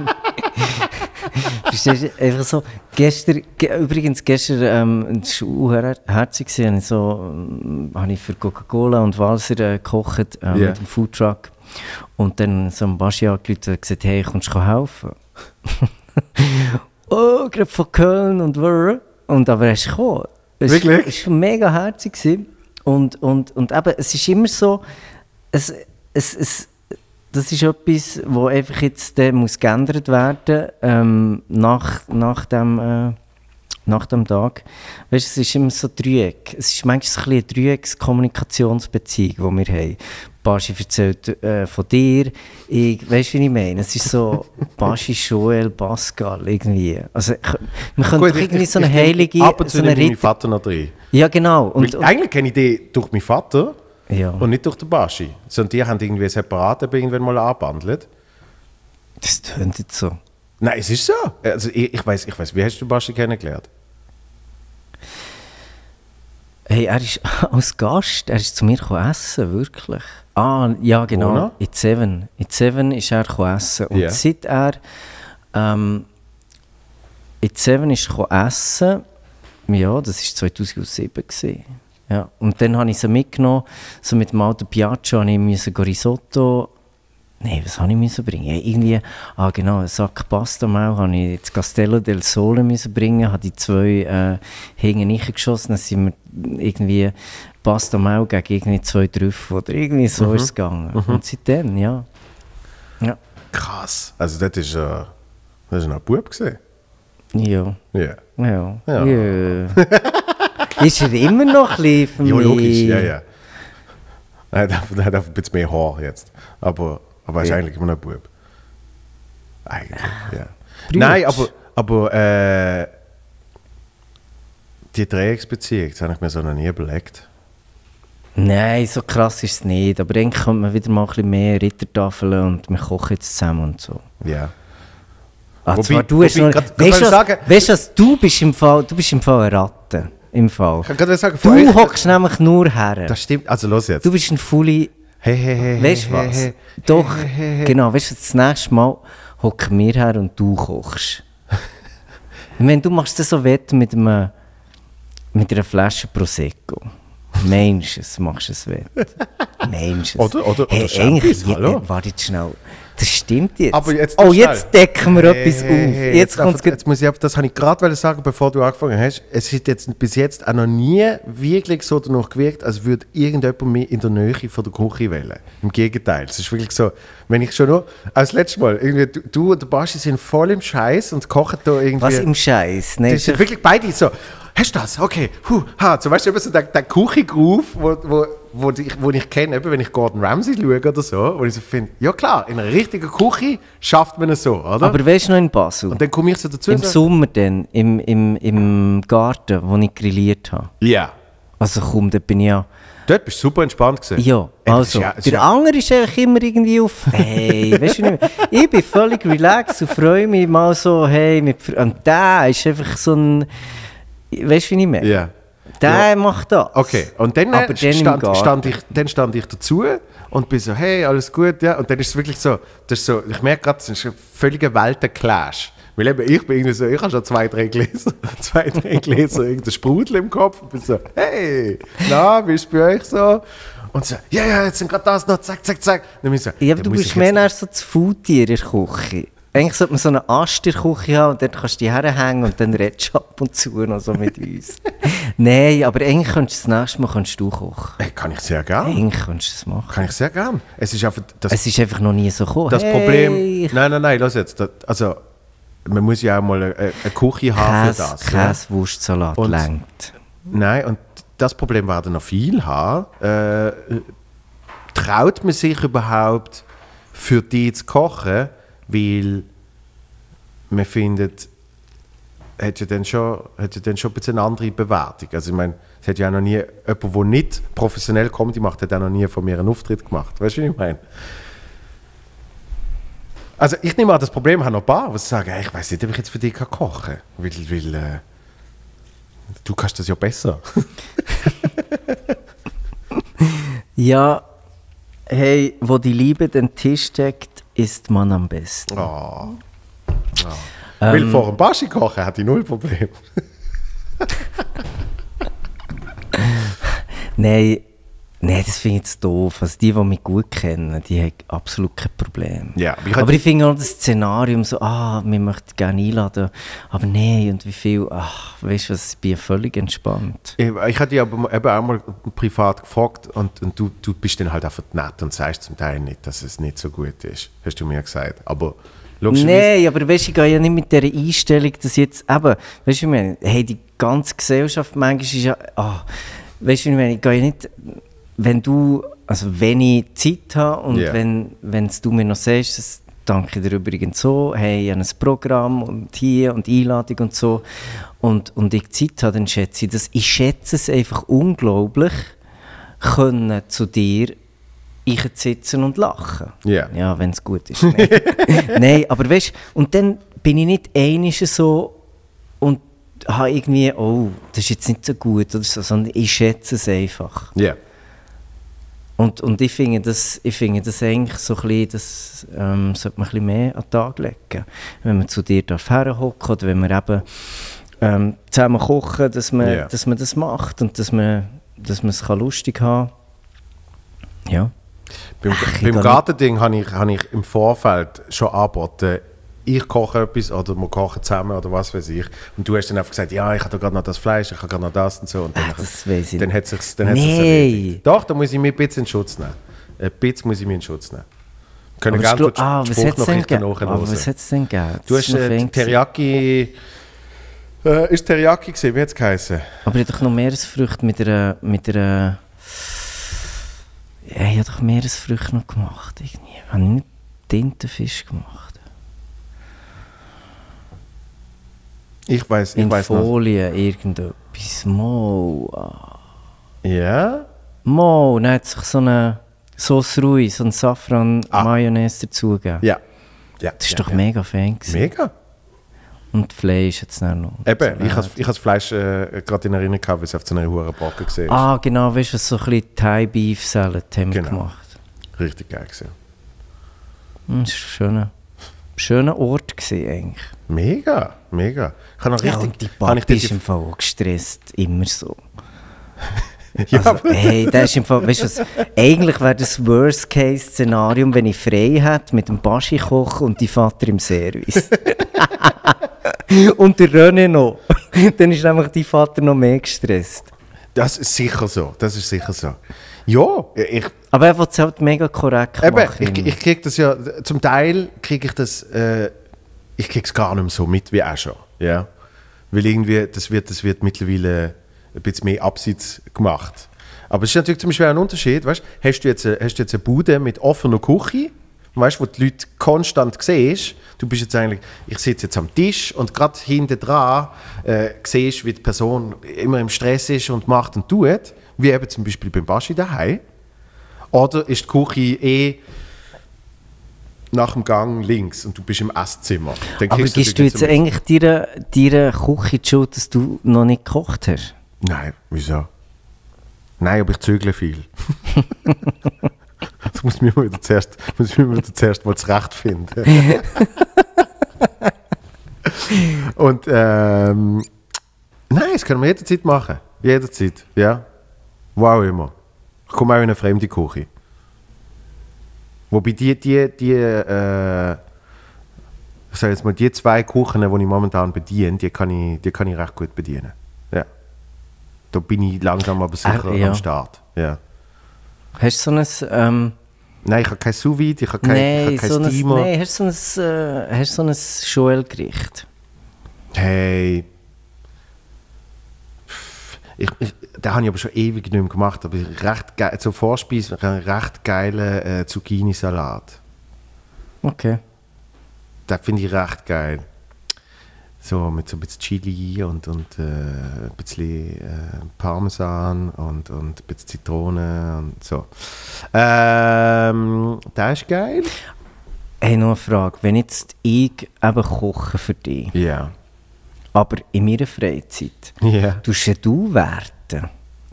Verstehst du? Einfach so, gestern, das war herzig, habe ich für Coca-Cola und Walser gekocht mit dem Foodtruck. Und dann so ein Baschi angerufen und gesagt, hey, kommst du helfen? Oh, gerade von Köln und aber er ist gekommen. Wirklich? Es war mega herzig. Und eben, es ist immer so, das ist etwas, wo einfach jetzt muss geändert werden nach dem Tag. Weißt, es ist immer so ein Dreieck. Es ist manchmal so ein bisschen eine Dreieckskommunikationsbeziehung, die wir haben. Baschi erzählt von dir. Weißt du, wie ich meine? Es ist so Baschi, Joel, Pascal irgendwie. Also, wir können Gut, doch irgendwie so eine heilige... Ab und zu so eine nehme ich meinen Vater noch rein. Ja, genau. Und Eigentlich kenne ich die durch meinen Vater ja. und nicht durch den Baschi. Sondern die haben irgendwie separat irgendwann mal angebandelt. Das tönt jetzt so. Nein, es ist so. Also ich weiss, wie hast du Baschi kennengelernt? Hey, er ist als Gast, er ist zu mir essen, wirklich. Ah, ja genau, Wo noch? in Seven. In Seven ist er essen. Und Ja. seit er in Seven ist essen, ja, das war 2007 gewesen. Ja. Und dann habe ich sie mitgenommen, so mit dem alten Piaccio, musste ich Risotto. Nein, was habe ich müssen bringen? Ja, irgendwie, genau, einen Sack Pasta mal habe ich ins Castello del Sole müssen bringen, habe die zwei hinten reingeschossen, dann sind wir irgendwie Pasta mal gegen irgendwie 2 Trüffel oder irgendwie so ist es gegangen. Und seitdem, ja. Krass. Also das ist noch ein Bub gewesen. Ja. Ja. Ja. Ja. Ja. Ist er immer noch ein bisschen für Ja, mich? logisch, ja. Er hat ein bisschen mehr Haar jetzt. Aber er ist eigentlich immer noch ein Bub. Eigentlich, ja. Brütsch. Nein, aber die Dreiecksbeziehung, das habe ich mir so noch nie überlegt. Nein, so krass ist es nicht. Aber eigentlich kommt man wieder mal ein bisschen mehr Rittertafeln und wir kochen jetzt zusammen und so. Ja. Ah, Wobei- zwar, du hast wobei, noch, grad- grad weißt soll du ich sagen- was, du bist im Fall eine Ratte. Im Fall. Ich kann gerade sagen, von Du euch- hockst nämlich nur her. Das stimmt, also los jetzt. Du bist ein Fully. Hey, Weißt du was? Doch, genau, weißt du, das nächste Mal hocken wir her und du kochst. Ich meine, du machst das so wett mit einer Flasche Prosecco. Meinst du es, machst du es wett. Meinst du es. Oder hey, Champis, eigentlich, hallo? warte jetzt schnell. Das stimmt jetzt. Aber jetzt oh, noch jetzt schnell. decken wir etwas auf. Jetzt kommt's jetzt muss ich, das habe ich gerade sagen, bevor du angefangen hast. Es hat jetzt bis jetzt auch noch nie wirklich so danach gewirkt, als würde irgendjemand mich in der Nähe von der Küche wählen. Im Gegenteil. Es ist wirklich so, wenn ich schon noch, als letztes Mal, irgendwie, du und der Baschi sind voll im Scheiß und kochen da irgendwie. Was im Scheiß? Das sind wirklich beide so, hast du das? Okay, so weißt du, immer so der Küchengroove, wo wo ich kenne, eben, wenn ich Gordon Ramsay schaue oder so, wo ich so finde, ja klar, in einer richtigen Küche schafft man es so, oder? Aber weißt du noch in Basel? Und dann komme ich so dazu Im und sage, Sommer dann, im Garten, wo ich grilliert habe. ja, Also komm, da bin ich ja... dort bist du super entspannt gewesen. Ja, also, der andere ist eigentlich immer irgendwie auf, hey, weißt du nicht mehr. Ich bin völlig relaxed und freue mich mal so, hey, und der ist einfach so ein, weißt du wie ich meine? Ja. Der macht das. Okay, und dann, Aber dann im Garten. stand ich dazu und bin so, hey, alles gut, ja. Und dann ist es wirklich so, ich merke gerade, es ist ein völliger Weltenclash. Weil eben, ich bin irgendwie so, ich habe schon 2-3 Gläser, irgendein Sprudel im Kopf und bin so, hey, na, wie ist es bei euch so? Und so, ja, jetzt sind gerade das noch, zack. Dann bin ich so, Ja, aber du bist mehr so das Faultier in der Küche. Eigentlich sollte man so einen Ast in der Küche haben und dort kannst du die herhängen und dann redest du ab und zu noch so mit uns. Nein, aber eigentlich könntest du das nächste Mal du kochen. hey, kann ich sehr gerne. Eigentlich könntest du es machen. Kann ich sehr gerne. Es ist einfach noch nie so gekommen. das Problem, nein, lass jetzt, also man muss ja auch mal eine Küche haben für das. Käsewurstsalat Und- lenkt. Nein, und das Problem werden noch viel haben. Traut man sich überhaupt, für die zu kochen, weil man findet, hat ja dann schon ein bisschen eine andere Bewertung. Also ich meine, es hat ja auch noch nie, jemand, der nicht professionell Comedy macht, hat auch noch nie von mir einen Auftritt gemacht. Weißt du, was ich meine? Also ich nehme an, das Problem haben noch ein paar, die sagen, hey, ich weiß nicht, ob ich jetzt für dich kochen kann. Weil du kannst das ja besser. Ja, hey, wo die Liebe den Tisch deckt, isst man am besten. Oh. Weil vor dem Baschi kochen hatte ich null Problem. Nein, das finde ich jetzt doof. Also die mich gut kennen, die haben absolut kein Problem. Ja, aber ich finde auch das Szenarium so, wir möchten gerne einladen, aber nein, und wie viel, weißt du was, ich bin völlig entspannt. Ich hatte dich aber eben auch mal privat gefragt und du bist dann halt einfach nett und sagst zum Teil nicht, dass es nicht so gut ist. Hast du mir gesagt. Aber nein, aber weißt du, ich gehe ja nicht mit dieser Einstellung, dass jetzt eben, weißt du, ich meine, hey, die ganze Gesellschaft manchmal ist ja, weißt du, ich gehe ja nicht, wenn ich Zeit habe und wenn du mir noch sagst, das danke dir übrigens so, hey, ich habe ein Programm und hier und Einladung und so und ich Zeit habe, dann schätze ich das. Ich schätze es einfach unglaublich, können zu dir sitzen und lachen. Yeah. Ja, wenn es gut ist. Nein, aber weißt du, und dann bin ich nicht einig so und habe irgendwie, das ist jetzt nicht so gut oder so, sondern ich schätze es einfach. Ja. Und ich finde das eigentlich so ein bisschen, das sollte man ein bisschen mehr an den Tag legen. Wenn man zu dir herhocken oder wenn wir eben zusammen kochen, dass man das macht und dass man es lustig haben kann. Ja. Beim Gartending habe ich im Vorfeld schon angeboten, ich koche etwas oder wir kochen zusammen oder was weiß ich. Und du hast dann einfach gesagt, ja, ich habe gerade noch das Fleisch, ich habe gerade noch das und so. Und das weiss ich dann nicht. hat es sich erledigt. Doch, da muss ich mich ein bisschen in Schutz nehmen. Ein bisschen muss ich mich in Schutz nehmen. Wir können gerne die Spruchnachrichten nachhören. Was hat es denn gegeben? Du hast Teriyaki... ist Teriyaki gewesen? Wie hat es geheißen? Aber ich habe doch noch Meeresfrüchte mit einer... Ja, ich habe doch Meeresfrüchte noch gemacht. Irgendwie. Ich habe nicht Tintenfisch gemacht. Ich weiß in noch. Folie irgendetwas. Ja? Dann hat sich so eine Sauce Rui, so ein Safran-Mayonnaise dazugegeben. Ja. Das war doch mega fein gewesen. Mega. Und Fleisch jetzt noch. Eben, ich habe das Fleisch gerade in Erinnerung gehabt, weil es auf so einer hohen Backe gesehen ist. Genau, weißt du, so ein bisschen Thai-Beef-Salad haben wir gemacht. Richtig geil gewesen. Das war ein schöner Ort gewesen, eigentlich. Mega. Ich habe noch richtig... und die Papi ist im Fall auch gestresst, immer so. Ja, Also, hey, das ist im Fall, weißt du was, eigentlich wäre das Worst-Case-Szenario, wenn ich frei hätte mit dem Baschi kochen und die Vater im Service. Und der René noch. Dann ist nämlich die Vater noch mehr gestresst. Das ist sicher so. Ja, aber er will es halt mega korrekt machen. Ich kriege das ja, zum Teil kriege ich das, ich kriege es gar nicht mehr so mit wie auch schon. Ja? Weil irgendwie, das wird mittlerweile ein bisschen mehr abseits gemacht. Aber es ist natürlich zum Beispiel auch ein Unterschied, weißt, hast du jetzt eine Bude mit offener Küche, weißt, wo die Leute konstant siehst, du bist jetzt eigentlich, ich sitze jetzt am Tisch und gerade hinten dran siehst, wie die Person immer im Stress ist und macht und tut, wie eben zum Beispiel beim Baschi daheim. Oder ist die Küche nach dem Gang links und du bist im Esszimmer. Dann Aber gibst du jetzt eigentlich deiner Küche die Schuld, dass du noch nicht gekocht hast? Nein, wieso? Nein, aber ich zögle viel. Das muss mir wieder zuerst mal zurechtfinden. Und nein, das können wir jederzeit machen. Jederzeit, ja. Wo auch immer. Ich komme auch in eine fremde Küche. Wobei ich sage jetzt mal, die 2 Küchen, die ich momentan bediene, die kann ich recht gut bedienen. Ja. Da bin ich langsam aber sicher am Start. Ja. Hast du so ein... Nein, ich habe kein Sous-Vide, ich habe kein Steamer. Nein, hast du so ein Joel-Gericht? Hey. Den habe ich aber schon ewig nicht mehr gemacht, aber recht geil, zur Vorspeise einen recht geilen Zucchini-Salat. Okay. Das finde ich recht geil. So mit so ein bisschen Chili und ein bisschen Parmesan und ein bisschen Zitrone und so. Das ist geil. Hey, noch eine Frage. Wenn jetzt ich eben koche für dich, Ja. aber in meiner Freizeit, Ja. tust du werten?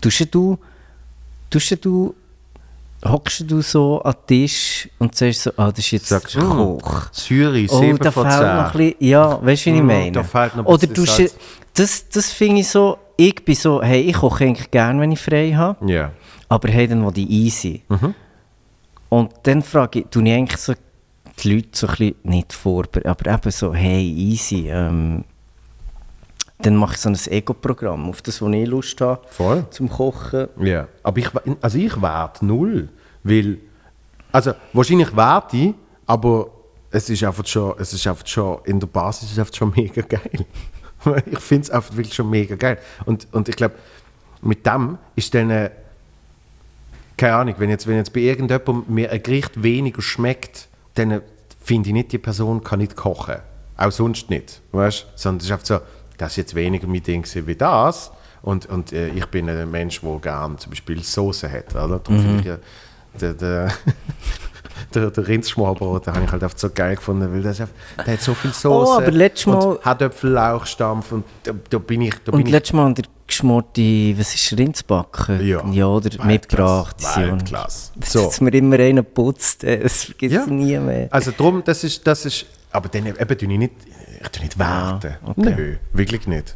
Hockst du so an den Tisch und sagst so, das ist jetzt Sagst, Koch. Zürich, Oh, 7 da von fehlt 10. noch ein bisschen, ja, weißt du, wie ich meine? Da fehlt noch ein Oder bisschen das finde ich so, ich bin so, hey, ich koche eigentlich gerne, wenn ich frei habe, Ja. aber hey, dann will ich easy. Und dann frage ich, tue ich eigentlich so die Leute so ein bisschen, nicht vorbereiten, aber eben so, hey, easy, dann mache ich so ein Ego-Programm, auf das, wo ich Lust habe, Voll. zum Kochen. Ja, aber ich warte null, weil, also wahrscheinlich warte ich, aber es ist einfach schon in der Basis ist es einfach schon mega geil. Ich finde es einfach wirklich schon mega geil. Und ich glaube, mit dem ist dann, keine Ahnung, wenn jetzt bei irgendjemandem mir ein Gericht weniger schmeckt, dann finde ich nicht, die Person kann nicht kochen. Auch sonst nicht, weißt? Sondern es ist einfach so, das ist jetzt weniger mein Ding wie das. Und ich bin ein Mensch, der gerne zum Beispiel Soße hat. Oder? Darum finde ich der Rindsschmalbrot, den habe ich halt einfach so geil gefunden, weil der hat so viel Soße. Oh, aber letztes Mal... Und Herdöpfel-Lauchstampf und da bin ich... Und letztes Mal der geschmorte, was ist Rindsbacken? Ja, oder Weltklasse, mitgebracht. Weltklasse. Das So. hat mir immer einer geputzt, das vergisst Ja. nie mehr. Also darum, das ist aber dann eben tue ich nicht werten. okay. Nö, wirklich nicht.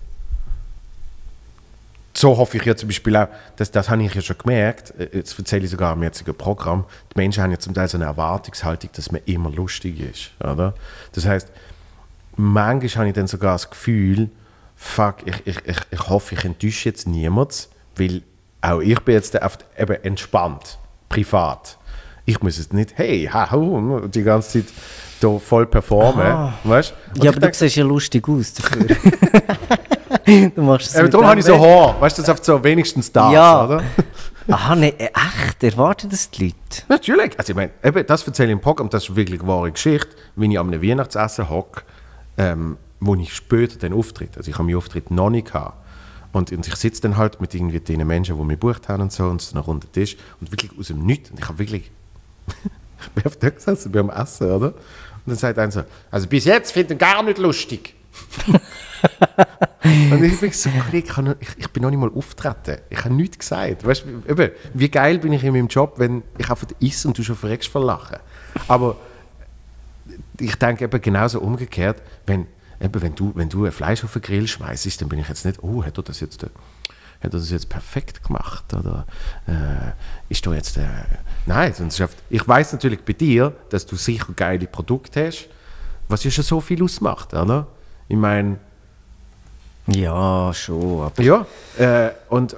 So hoffe ich ja zum Beispiel auch, das habe ich ja schon gemerkt, jetzt erzähle ich sogar am jetzigen Programm, die Menschen haben ja zum Teil so eine Erwartungshaltung, dass man immer lustig ist. Oder? Das heisst, manchmal habe ich dann sogar das Gefühl, fuck, ich hoffe, ich enttäusche jetzt niemanden, weil auch ich bin jetzt einfach eben entspannt, privat. Ich muss jetzt nicht, hey, die ganze Zeit da voll performen. Weißt? Und Ja, ich aber denke, du siehst ja lustig aus dafür. Du machst es darum habe ich so Haar, weißt du, das ist oft so wenigstens das, Ja. oder? Aha, nee, echt? Erwarten das die Leute? Natürlich. Also ich meine, eben, das erzähle ich im Programm, das ist wirklich eine wahre Geschichte, wenn ich an einem Weihnachtsessen hocke, wo ich später den Auftritt, also ich habe meinen Auftritt noch nicht gehabt. Und ich sitze dann halt mit irgendwie den Menschen, die mich gebucht haben und so, und so einen runden Tisch und wirklich aus dem Nichts. Und ich habe wirklich, ich bin auf der gesessen, bin am Essen, oder? Und dann sagt einer so, also bis jetzt finde ich ihn gar nicht lustig. Und ich bin so, ich bin noch nicht mal auftreten. Ich habe nichts gesagt. Weißt, eben, wie geil bin ich in meinem Job, wenn ich einfach esse und du schon verreckst vor Lachen. Aber ich denke eben genauso umgekehrt, wenn du ein Fleisch auf den Grill schmeißt, dann bin ich jetzt nicht, oh, hat er das jetzt perfekt gemacht? Oder ist da jetzt... Nein, ich weiss natürlich bei dir, dass du sicher geile Produkte hast, was ja schon so viel ausmacht, oder? Ich meine... Ja, schon. Aber Ja, und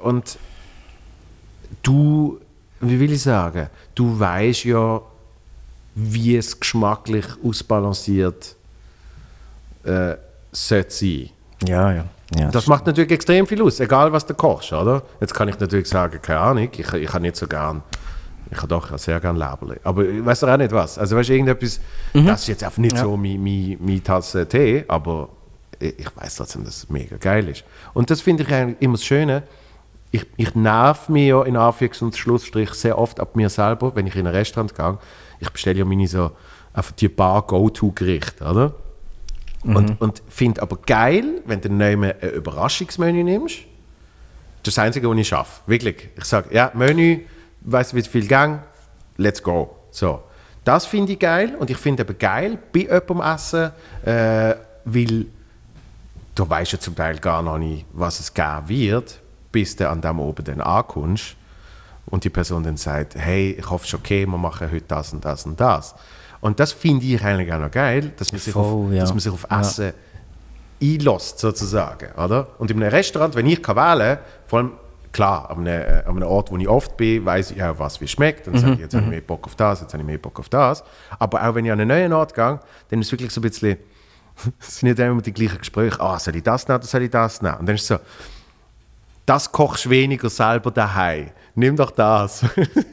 du, wie will ich sagen, du weißt ja, wie es geschmacklich ausbalanciert sollte sein. ja. Ja, Das macht natürlich extrem viel aus, egal was du kochst, oder? Jetzt kann ich natürlich sagen, keine Ahnung, ich habe nicht so gern, ich habe doch sehr gern Leberli. Aber ich weiß doch auch nicht was. Also weißt du, irgendetwas, das ist jetzt einfach nicht so meine Tasse Tee, aber ich weiß trotzdem, dass es mega geil ist. Und das finde ich eigentlich immer das Schöne. Ich nerv mich ja in Anführungs- und Schlussstrich sehr oft ab mir selber, wenn ich in ein Restaurant gehe. Ich bestelle ja meine so einfach die paar Go-To-Gerichte, oder? Und finde aber geil, wenn du nicht ein Überraschungsmenü nimmst. Das ist das Einzige, was ich schaffe. Wirklich. Ich sage, ja, Menü, weißt du, wie viel Gang, let's go. So. Das finde ich geil und ich finde eben geil bei jemandem essen, weil du weißt ja zum Teil gar noch nicht, was es geben wird, bis du an dem oben dann ankommst und die Person dann sagt, hey, ich hoffe, es ist okay, wir machen heute das und das und das. Und das finde ich eigentlich auch noch geil, dass man sich, dass man sich auf Essen einlässt, sozusagen. Oder? Und in einem Restaurant, wenn ich wählen kann, vor allem, klar, an einem Ort, wo ich oft bin, weiss ich auch, was wie schmeckt. Dann sage ich, jetzt habe ich mehr Bock auf das, jetzt habe ich mehr Bock auf das. Aber auch wenn ich an einen neuen Ort gehe, dann ist es wirklich so ein bisschen, es sind nicht immer die gleichen Gespräche, soll ich das nehmen oder soll ich das nehmen? Und dann ist es so, das kochst du weniger selber daheim. Nimm doch das.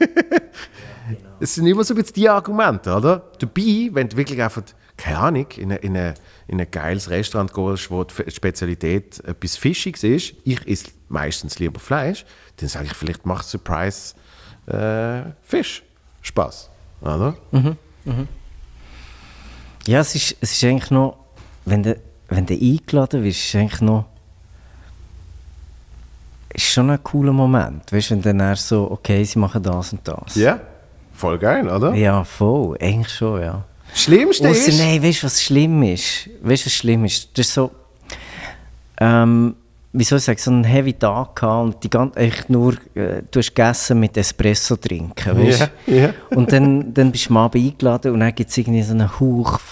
Es sind immer so ein bisschen die Argumente, oder? Dabei, wenn du wirklich einfach, keine Ahnung, in ein geiles Restaurant gehst, wo die Spezialität etwas Fischiges ist, ich esse meistens lieber Fleisch, dann sage ich, vielleicht macht Surprise Fisch Spaß, oder? Ja, es ist eigentlich noch, wenn du eingeladen wirst, ist eigentlich noch, ist schon ein cooler Moment, weißt du, wenn dann so, okay, sie machen das und das. Ja, voll geil, oder? Ja, voll, eigentlich schon, ja. Schlimmste ist... Nein, weißt du, was schlimm ist? Das ist so, wie soll ich sagen, so einen heavy Tag gehabt und die ganze, eigentlich nur, du hast gegessen mit Espresso trinken, weißt du? Ja. Und dann bist du mal eingeladen und dann gibt es irgendwie so einen Hauch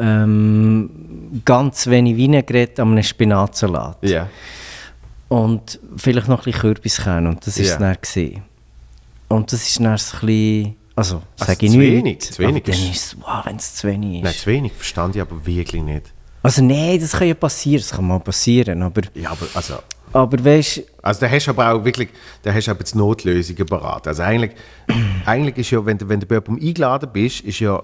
von ganz wenig Vinaigrette an einem Spinatsalat. Ja. Und vielleicht noch ein bisschen Kürbiskern und das war es dann gewesen. Und das ist dann so ein bisschen, also sage ich nicht. Zu wenig dann ist es, wow, wenn es zu wenig ist. Nein, zu wenig verstand ich aber wirklich nicht. Also nein, das kann ja passieren, das kann mal passieren, aber... Ja, aber also... Aber weißt du... Also da hast du aber auch wirklich, da hast du aber jetzt Notlösungen parat. Also eigentlich ist ja, wenn du bei jemandem eingeladen bist, ist ja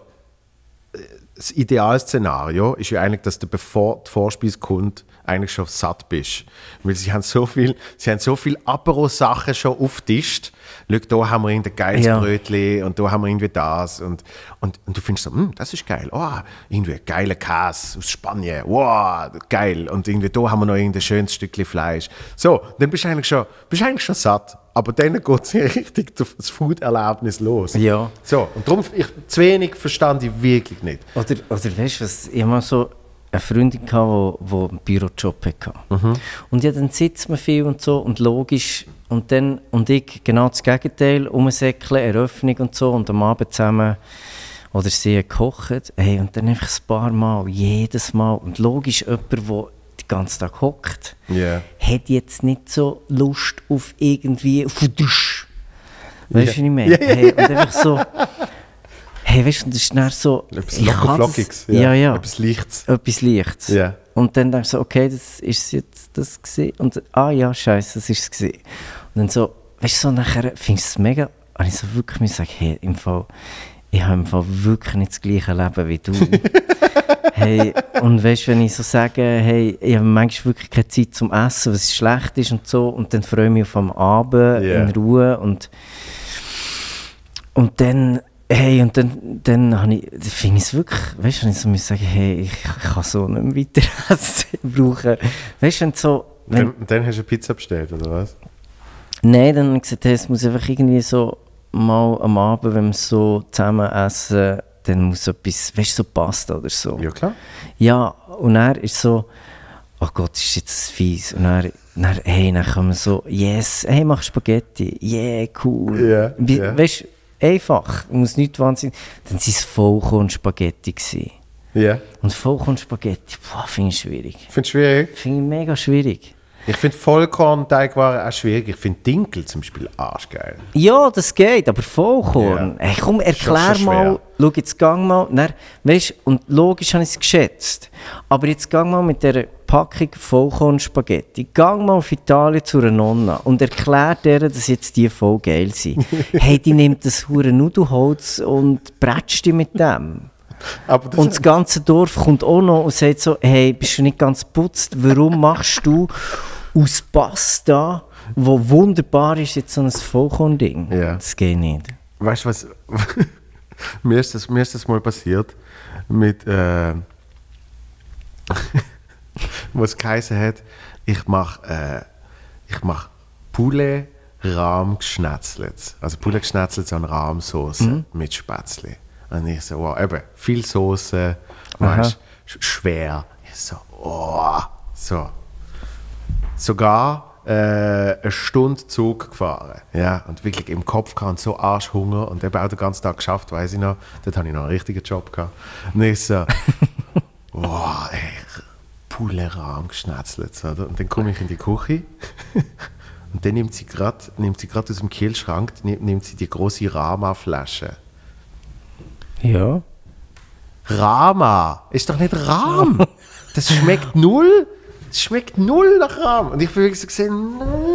das Idealszenario ist ja eigentlich, dass du bevor die Vorspeise kommt, eigentlich schon satt bist. Weil sie haben so viel Apero-Sachen schon aufgetischt. Schau, da haben wir irgendein geiles Brötchen und da haben wir irgendwie das. Und du findest so, das ist geil. Oh, irgendwie ein geiler Käse aus Spanien. Wow, geil. Und irgendwie da haben wir noch irgendein schönes Stückchen Fleisch. So, dann bist du eigentlich schon satt. Aber dann geht es richtig das Food-Erlebnis los. Ja. So, und darum, zu wenig verstand ich wirklich nicht. Oder weißt du was, ich hatte mal so eine Freundin, die einen Bürojob hatte. Und ja, dann sitzt man viel und so und logisch. Und ich genau das Gegenteil, umsäckeln, Eröffnung und so und am Abend zusammen oder sie gekocht. Hey, und dann einfach ein paar Mal, jedes Mal. Und logisch, jemand, der den ganzen Tag hockt, hat jetzt nicht so Lust auf irgendwie Fudusch. Weißt du, was ich meine? Hey, und einfach so, hey, weißt du, das ist dann so... Etwas Lockerflockiges. Ja. Etwas Leichtes. Etwas Leichtes. Ja. Und dann denkst du so, okay, das ist jetzt das gewesen. Und ja, scheiße, das ist es gewesen. Und dann so, weißt du, so nachher findest du es mega... Und ich so wirklich sagen, hey, ich habe im Fall wirklich nicht das gleiche Leben wie du. Hey, und weißt du, wenn ich so sage, hey, ich habe manchmal wirklich keine Zeit zum Essen, was schlecht ist und so, und dann freue ich mich auf am Abend in Ruhe und dann, hey, und dann finde ich es wirklich, weißt du, wenn ich so muss sagen, hey, ich kann so nicht mehr weiter Essen brauchen. Weißt du, wenn so... Dann hast du eine Pizza bestellt, oder was? Nein, dann habe ich gesagt, hey, es muss einfach irgendwie so mal am Abend, wenn wir so zusammen essen, dann muss etwas, weißt du, so Pasta oder so. Ja, klar. Ja, und er ist so, oh Gott, ist jetzt fies. Und dann kann man so, yes, hey, mach Spaghetti, yeah, cool. Ja. Weißt du, einfach, muss nicht wahnsinnig. Dann waren es Vollkorn-Spaghetti gewesen. Ja. Und Vollkorn-Spaghetti, finde ich schwierig. Findest du schwierig? Finde ich mega schwierig. Ich finde Vollkorn-Teigwaren auch schwierig. Ich finde Dinkel zum Beispiel arschgeil. Ja, das geht, aber Vollkorn. Ja. Hey, komm, erklär Schon mal, schwer. schau jetzt, gang mal. Dann, weißt, und logisch habe ich es geschätzt. Aber jetzt gang mal mit der Packung Vollkornspaghetti. Geh mal auf Italien zu einer Nonna und erklär ihr, dass jetzt die voll geil sind. Hey, die nimmt das hure Nudelholz und bretscht die mit dem. Und das ganze Dorf kommt auch noch und sagt so, hey, bist du nicht ganz putzt? Warum machst du aus Pasta, wo wunderbar ist, jetzt so ein Vollkorn-Ding? Ja. Das geht nicht. Weißt du was? mir ist das mal passiert mit, was geheißen hat, ich mach Poulet Rahm geschnetzelt. Also Poulet geschnetzelt an Rahmsauce mit Spätzle. Und ich so, wow, eben, viel Soße, weißt, schwer. Ich so, oh, so. Sogar eine Stunde Zug gefahren. Ja, und wirklich im Kopf gehabt und so Arschhunger und eben auch den ganzen Tag geschafft, weiss ich noch. Dort hatte ich noch einen richtigen Job gehabt. Und ich so, wow, ey, Poulet Rahm geschnetzelt. Oder? Und dann komme ich in die Küche und dann nimmt sie gerade aus dem Kühlschrank nimmt sie die große Rama-Flasche. Ja. Rama ist doch nicht Rahm. Das schmeckt null. Das schmeckt null nach Rahm. Und ich habe wirklich so gesehen,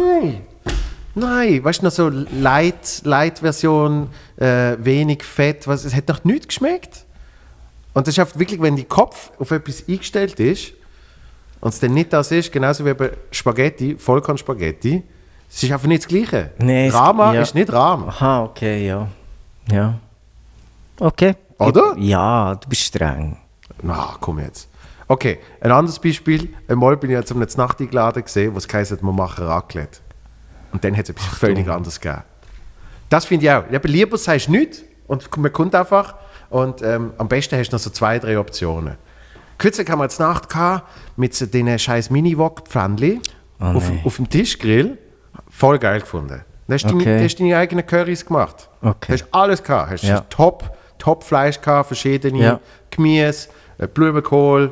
nein. Weißt du, noch so Light-Version, wenig Fett. Es hat noch nichts geschmeckt. Und das ist wirklich, wenn der Kopf auf etwas eingestellt ist und es dann nicht das ist, genauso wie bei Spaghetti, Vollkornspaghetti, es ist einfach nicht das Gleiche. Nee, Rama ist nicht Rahm. Aha, okay, ja. Ja. Okay. Oder? Ja, du bist streng. Na, komm jetzt. Okay, ein anderes Beispiel. Einmal bin ich zum Nacht eingeladen gesehen, was heisst, wir machen Raclette. Und dann hat es etwas völlig anderes gegeben. Das finde ich auch. Eben, lieber sagst du nichts und man kommt einfach. Und am besten hast du noch so 2, 3 Optionen. Kürzlich haben wir jetzt Nacht gehabt mit so diesen scheiß Mini-Wok-Pfännchen auf dem Tischgrill. Voll geil gefunden. Da hast du deine eigenen Currys gemacht. Okay. Du hast alles gehabt. Hast Top-Fleisch gehabt, verschiedene Gemüse, Blumenkohl,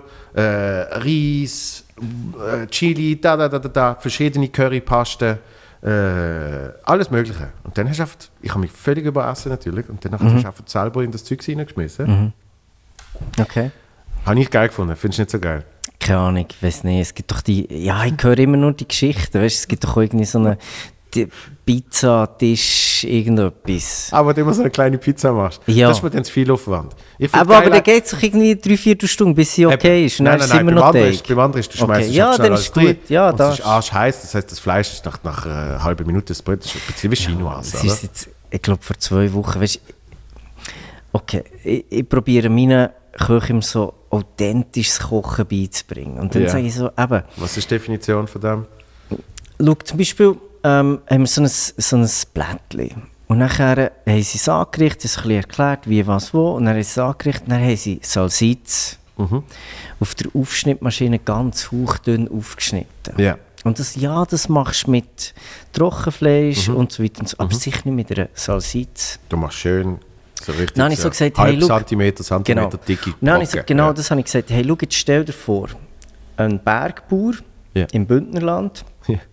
Reis, Chili, verschiedene Currypasten, alles Mögliche. Und dann hast du einfach, ich habe mich völlig überessen natürlich, und dann hast du einfach selber in das Zeug reingeschmissen. Okay. Habe ich geil gefunden, findest du nicht so geil? Keine Ahnung, ich weiß nicht. Es gibt doch die, ja, ich höre immer nur die Geschichten, weißt, es gibt doch irgendwie so eine Pizza-Tisch, irgendetwas. Aber wenn du immer so eine kleine Pizza machst, Ja. das ist mir dann zu viel Aufwand. Aber da geht es doch irgendwie 3/4 Stunden, bis sie okay ist. Und dann ist sie immer noch beim anderen ist, du schmeißt es ja, dann ist gut. Ja, und es ist arschheiß, das heißt, das Fleisch ist nach einer halben Minute, das Brot ist ein bisschen wie Chinoise, oder? Jetzt, ich glaube, vor 2 Wochen, weißt, okay, ich probiere meinen Köchen so authentisches Kochen beizubringen. Und dann sage ich so, eben... Was ist die Definition von dem? Schau, zum Beispiel haben wir so ein Blättchen. Und nachher haben sie es angerichtet, es ein bisschen erklärt, wie, was, wo. Und dann haben sie es angerichtet, dann haben sie Salsitz auf der Aufschnittmaschine ganz hauchdünn aufgeschnitten. Ja. Und das machst du mit Trockenfleisch und so weiter und so, aber sicher nicht mit einer Salsitz. Du machst schön so richtig dann habe ich so gesagt, halb hey, Zentimeter dicke Brocken. Das habe ich gesagt, hey, schau, jetzt stell dir vor, ein Bergbauer im Bündnerland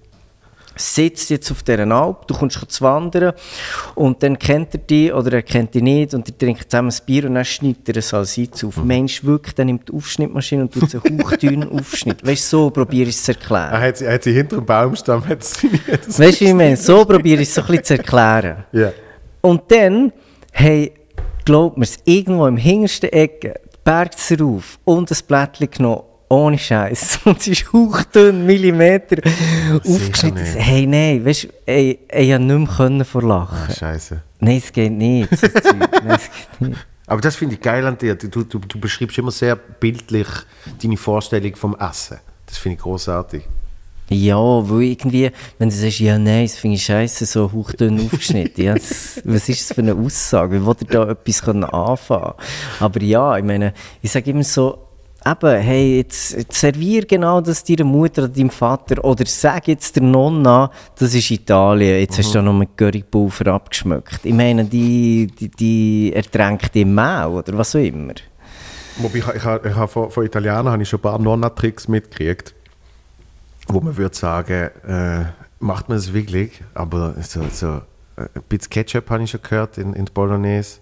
sitzt jetzt auf dieser Alp, du kommst zu wandern und dann kennt er dich oder er kennt dich nicht und ihr trinkt zusammen ein Bier und dann schneidet er eine Salsitz auf. Mensch, wirklich, dann nimmt die Aufschnittmaschine und tut so hauchdünn aufschnitt. Weißt du, so probiere ich es zu erklären. Er hat sie hinter dem Baumstamm weißt du, wie ich meine? So probiere ich es so ein bisschen zu erklären. Yeah. Und dann, hey, glaubt mir, irgendwo im hintersten Ecke die Berge rauf und ein Blättchen genommen. Ohne Scheiß. Und es ist hauchdünn, Millimeter aufgeschnitten. Hey, nein, weißt du, ich konnte nicht mehr vor Lachen. Scheiße. Nein, es geht nicht. Aber das finde ich geil an dir. Du beschreibst immer sehr bildlich deine Vorstellung vom Essen. Das finde ich großartig. Ja, weil irgendwie, wenn du sagst, ja, nein, das finde ich scheiße, so hauchdünn aufgeschnitten. Ja, was ist das für eine Aussage? Wie will er da etwas anfangen? Aber ja, ich meine, ich sage immer so, eben, hey, jetzt servier genau das deiner Mutter oder deinem Vater oder sag jetzt der Nonna, das ist Italien, jetzt hast du da noch mit Currypulver abgeschmeckt. Ich meine, die ertränkt im Mehl oder was auch immer. Ich habe von Italienern habe ich schon ein paar Nonna-Tricks mitgekriegt, wo man würde sagen, macht man es wirklich, aber so ein bisschen Ketchup habe ich schon gehört in Bolognese.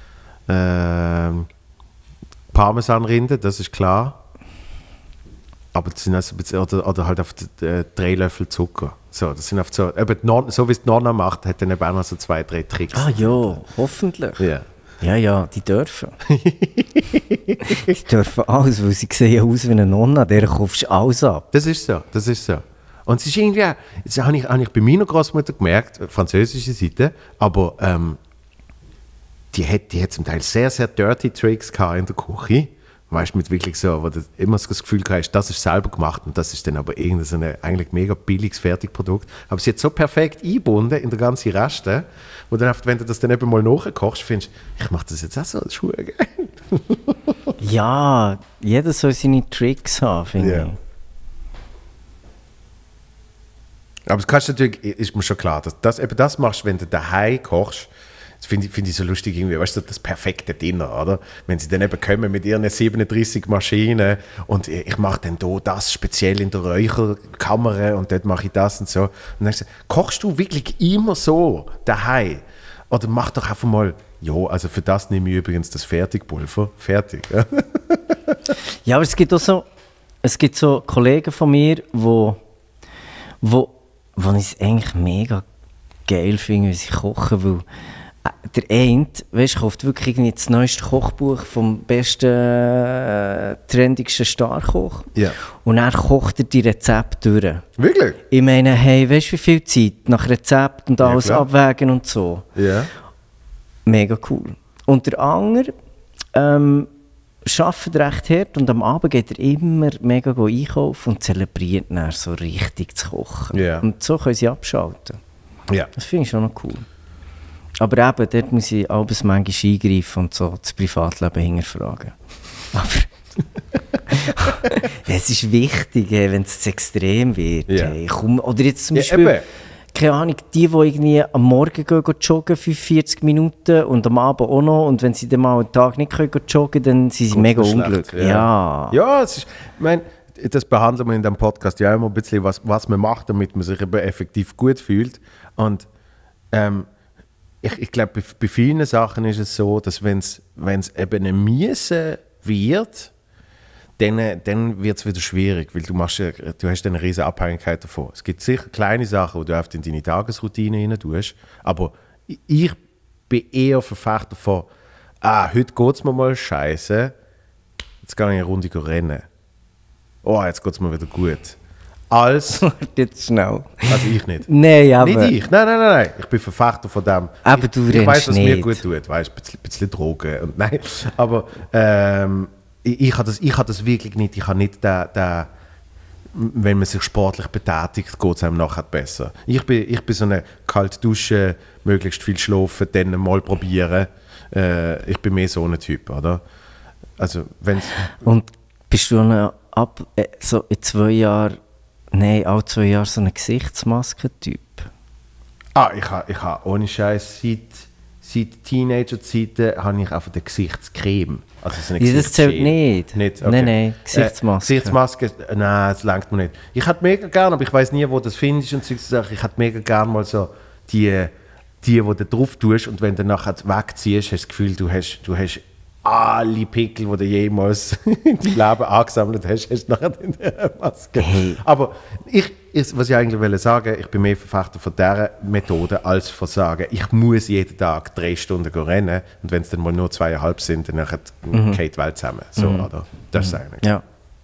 Parmesanrinde, das ist klar. Aber das sind also ein bisschen, oder halt auf 3 Löffel Zucker. So, das sind auf so, eben so wie es die Nonna macht, hat dann eben auch noch so 2, 3 Tricks. Ah ja, hoffentlich. Ja. Ja, die dürfen. Die dürfen alles, weil sie sehen aus wie eine Nonna, der kaufst du alles ab. Das ist so. Und es ist irgendwie, das habe ich bei meiner Großmutter gemerkt, französische Seite, aber die hat zum Teil sehr, sehr dirty Tricks gehabt in der Küche. Weißt du, mit wirklich so, wo du immer so das Gefühl hast, das ist selber gemacht und das ist dann aber irgendein so eigentlich mega billiges Fertigprodukt. Aber sie hat so perfekt eingebunden in der ganzen Reste, wo dann, wenn du das dann eben mal nachkochst, findest ich mache das jetzt auch so, das ist geil. Ja, jeder soll seine Tricks haben, finde ich. Aber das kannst du natürlich, ist mir schon klar, dass eben das machst, wenn du daheim kochst. Das finde ich so lustig irgendwie, weißt du, das perfekte Dinner, oder? Wenn sie dann eben kommen mit ihren 37 Maschinen und ich mache dann hier das speziell in der Räucherkammer und dort mache ich das und so. Und dann sagst du, kochst du wirklich immer so daheim? Oder mach doch einfach mal, ja, also für das nehme ich übrigens das Fertigpulver, fertig. Ja, aber es gibt so Kollegen von mir, wo ich es eigentlich mega geil finde, wie sie kochen, weil der eine, weißt, kauft wirklich irgendwie das neueste Kochbuch vom besten, trendigsten Starkoch. Ja. Und er kocht er die Rezepte durch. Wirklich? Ich meine, hey, weißt du, wie viel Zeit nach Rezept und alles klar. abwägen und so. Ja. Mega cool. Und der andere arbeitet recht hart und am Abend geht er immer mega einkaufen und zelebriert dann so richtig zu kochen. Ja. Und so können sie abschalten. Ja. Das finde ich schon noch cool. Aber eben, dort muss ich abends manchmal eingreifen und so das Privatleben hinterfragen. Aber es ist wichtig, wenn es zu extrem wird. Ja. Oder jetzt zum Beispiel, eben. keine Ahnung, die irgendwie am Morgen gehen joggen, 45 Minuten und am Abend auch noch. Und wenn sie dann mal einen Tag nicht können joggen, dann sind sie mega unglücklich. Ja. Ja, es ist, ich meine, das behandeln wir in diesem Podcast ja immer ein bisschen, was man macht, damit man sich eben effektiv gut fühlt. Und ich glaube, bei vielen Sachen ist es so, dass wenn es eben ein Miese wird, dann wird es wieder schwierig, weil du hast eine riesige Abhängigkeit davon. Es gibt sicher kleine Sachen, die du oft in deine Tagesroutine rein tust, aber ich bin eher Verfechter von, heute geht es mir mal scheiße, jetzt gehe ich eine Runde rennen. Oh, jetzt geht es mir wieder gut. Als... Jetzt schnell. Also ich nicht. Nein, aber... Nicht ich. Nein. Ich bin Verfechter von dem. Aber du ich weiß, was nicht. mir gut tut. Weißt, ein bisschen Drogen. Und nein. Aber ich habe das wirklich nicht. Ich habe nicht den wenn man sich sportlich betätigt, geht es einem nachher besser. Ich bin so eine kalte Dusche, möglichst viel schlafen, dann mal probieren. Ich bin mehr so ein Typ, oder? Also, wenn's Und bist du noch so in 2 Jahren... Nein, alle 2 Jahre so ein Gesichtsmaskentyp. Ich habe ohne Scheiß seit Teenager-Zeiten habe ich einfach eine Gesichtscreme. Also so eine Das zählt nicht. Okay. Nein, Gesichtsmaske. Gesichtsmaske, nein, das langt mir nicht. Ich hätte mega gerne, aber ich weiß nie, wo das findest und solche Sachen. Ich hätte mega gerne mal so die du drauf tust und wenn du nachher wegziehst, hast du das Gefühl, du hast alle Pickel, die du jemals in deinem Leben angesammelt hast du nachher in der Maske. Hey. Aber was ich eigentlich wollte sagen, ich bin mehr Verfechter von dieser Methode als von sagen, ich muss jeden Tag 3 Stunden rennen und wenn es dann mal nur 2,5 sind, dann geht die Welt zusammen. So, oder? Das ist eigentlich. Ja.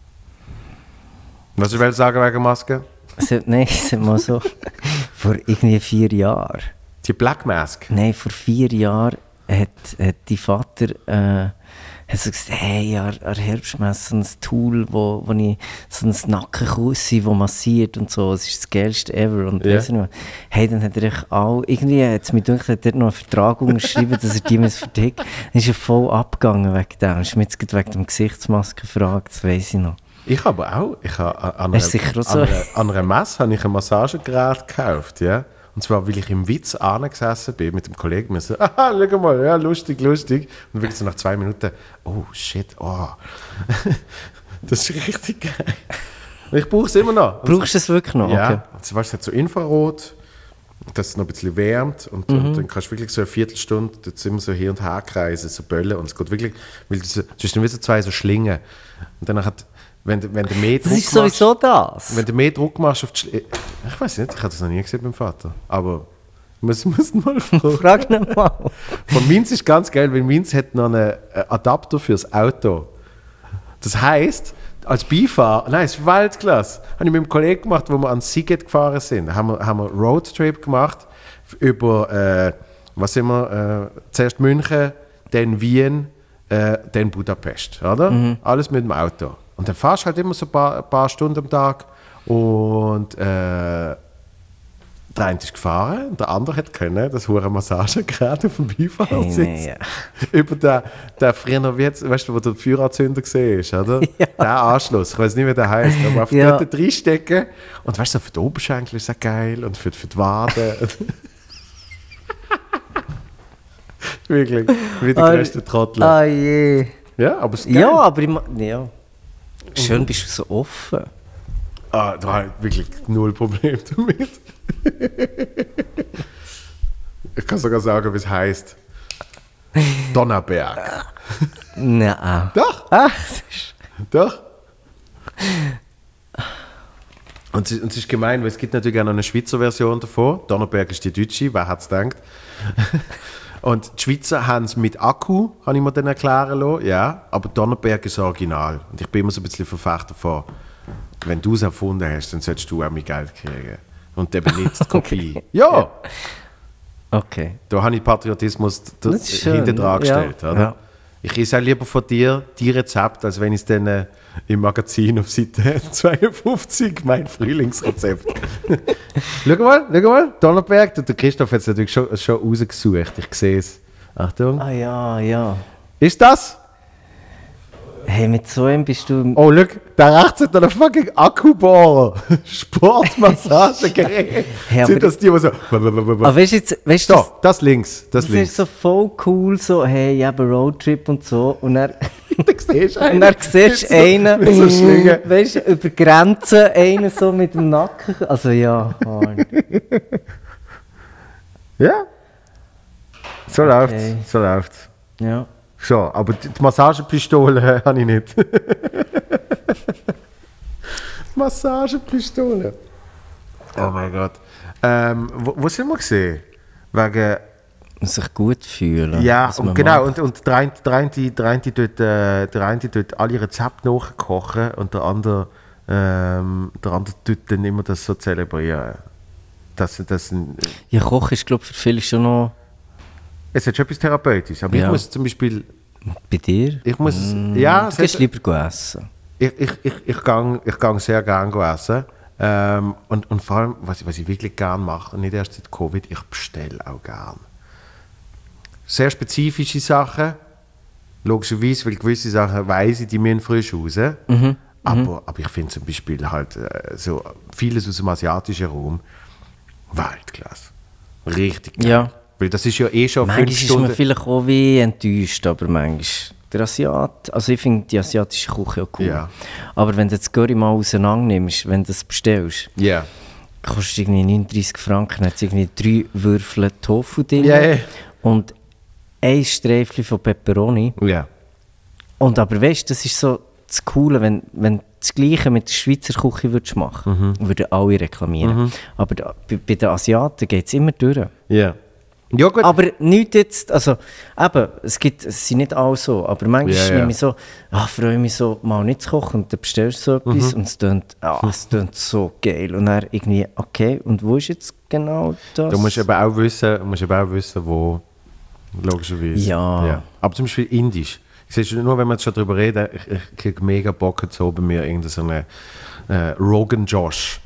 Was ich will sagen wegen Maske? Nein, es mal so, vor irgendwie 4 Jahren. Die Black Mask? Nein, vor 4 Jahren hat die Vater hat so gesagt, hey, an Herbstmesse so ein Tool, wo ich so ein Nackenkussi, das massiert und so, das ist das geilste ever. Und weiss ich nicht, hey, dann hat er auch, irgendwie hat es mir gedacht, hat er noch einen Vertrag unterschrieben, dass er die muss verdicken. Dann ist er voll abgegangen wegen dem. Ist mir jetzt wegen dem Gesichtsmaske gefragt, das weiss ich noch. Ich habe auch. An einer Messe habe ich ein Massagegerät gekauft, ja. Und zwar, weil ich im Witz angesessen bin mit dem Kollegen. Wir so, schau mal, ja, lustig. Und wirklich so nach 2 Minuten, oh shit, oh. Das ist richtig geil. Und ich brauche es immer noch. Brauchst du es wirklich noch? Ja. Okay. Also, weißt, es hat so Infrarot, dass es noch ein bisschen wärmt. Und dann kannst du wirklich so eine Viertelstunde jetzt immer so hin und her kreisen, so böllen. Und es geht wirklich, weil das ist dann wie so 2 so Schlingen. Und dann wenn du mehr Das Druck ist sowieso das. Wenn du mehr Druck machst auf die ich weiß nicht, ich habe das noch nie gesehen beim Vater. Aber muss mal fragen. Frag ihn mal. Von Minz ist ganz geil, weil Minz hat noch einen Adapter fürs Auto. Das heisst, als Beifahrer, nein, es ist Weltklasse. Habe ich mit einem Kollegen gemacht, wo wir an Siget gefahren sind. Haben wir Roadtrip gemacht über, was sind wir, zuerst München, dann Wien, dann Budapest, oder? Alles mit dem Auto. Und dann fahrst du halt immer so ein paar Stunden am Tag und der eine ist gefahren und der andere hat können, das hure Massagegerät auf dem Beifahrersitz. Nee. Über den früher, weißt du, wo der Feueranzünder gesehen ist, oder? Ja. Der Anschluss, ich weiß nicht, wie der heißt, aber auf Ja. dort reinstecken. Und weißt du, für die Oberschenkel ist das geil und für die Waden. Wirklich, wie der größte Trottel. Ah je. Ja, aber es ist geil. Ja, aber ja. Schön bist du so offen. Ah, da habe ich wirklich null Problem damit. Ich kann sogar sagen, wie es heißt. Donnerberg. Nein. Doch, Ach, das ist... doch. Und es ist gemein, weil es gibt natürlich auch noch eine Schweizer Version davon. Donnerberg ist die deutsche, wer hat es gedacht? Und die Schweizer haben es mit Akku, habe ich mir dann erklären lassen. Ja, aber Donnerberg ist das Original. Und ich bin immer so ein bisschen Verfechter davon, wenn du es erfunden hast, dann solltest du auch mein Geld kriegen. Und eben nicht die Kopie. Okay. Ja! Okay. Da habe ich Patriotismus Das ist schön. hinten dran gestellt. Ja, Oder? ja. Ich esse auch lieber von dir die Rezept, als wenn ich es dann im Magazin auf Seite 52 mein Frühlingsrezept. Schau mal, Donnerberg, der Christoph hat es natürlich schon rausgesucht. Ich sehe es. Achtung. Ah ja, ja. Ist das? Hey, mit so einem bist du... Oh, schau, da rechts hat er einen fucking Akkubohrer. Sportmassagegerät. Hey, Sind das die, die so... Aber weißt du, So, das links, das das links. ist so voll cool, so, hey, ich habe einen Roadtrip und so. Und dann, Da siehst du und dann siehst du einen, mit so Schlingen. weißt du, über Grenzen, einen so mit dem Nacken. Also ja, Mann. Ja. So Okay. läuft's, so läuft's. Ja. So, aber die Massagepistole habe ich nicht. Massagepistole. Oh mein Gott. Wo sind wir gesehen? Wegen... Sich gut fühlen. Ja, was und man genau. macht. Und der eine tut alle Rezepte nachkochen und der andere tut dann immer das so zelebrieren. Ja, Kochen ist, glaube ich, für viele schon noch Es hat schon etwas Therapeutisches. Aber ich Ja. muss zum Beispiel... bei dir. Ich muss... Ja, Du gehst lieber essen. Ich gang sehr gerne essen. Und vor allem, was ich wirklich gerne mache, nicht erst seit Covid, ich bestelle auch gerne. Sehr spezifische Sachen, logischerweise, weil gewisse Sachen weiss ich, die müssen frisch raus. Aber ich finde zum Beispiel halt so vieles aus dem asiatischen Raum Weltklasse. Richtig geil. Ja. Weil das ist ja eh schon 5 Manchmal ist man Stunden... vielleicht auch wie enttäuscht, aber manchmal der Asiat, also ich finde die asiatische Küche auch cool. Ja. Aber wenn du das Curry mal auseinander nimmst, wenn du das bestellst, Ja. kostet irgendwie 39 Franken, dann hat es irgendwie 3 Würfel Tofu drin Ja, ja. und ein Sträfchen von Pepperoni. Ja. Und aber weißt du, das ist so das Coole, wenn du das Gleiche mit der Schweizer Küche würdest machen, würden alle reklamieren. Aber bei den Asiaten geht es immer durch. Ja. Ja, gut. Aber nicht jetzt, also eben, es sind nicht alle so, aber manchmal Ja, ja. nehme ich so, freue mich so, mal nicht zu kochen und dann bestellst du so etwas und es tönt so geil. Und dann irgendwie, okay, und wo ist jetzt genau das? Du musst eben auch wissen, wo, logischerweise. Ja. Aber zum Beispiel Indisch. Siehst du, nur wenn wir jetzt schon darüber reden, ich kriege mega Bock, jetzt oben mir irgendeine Rogan Josh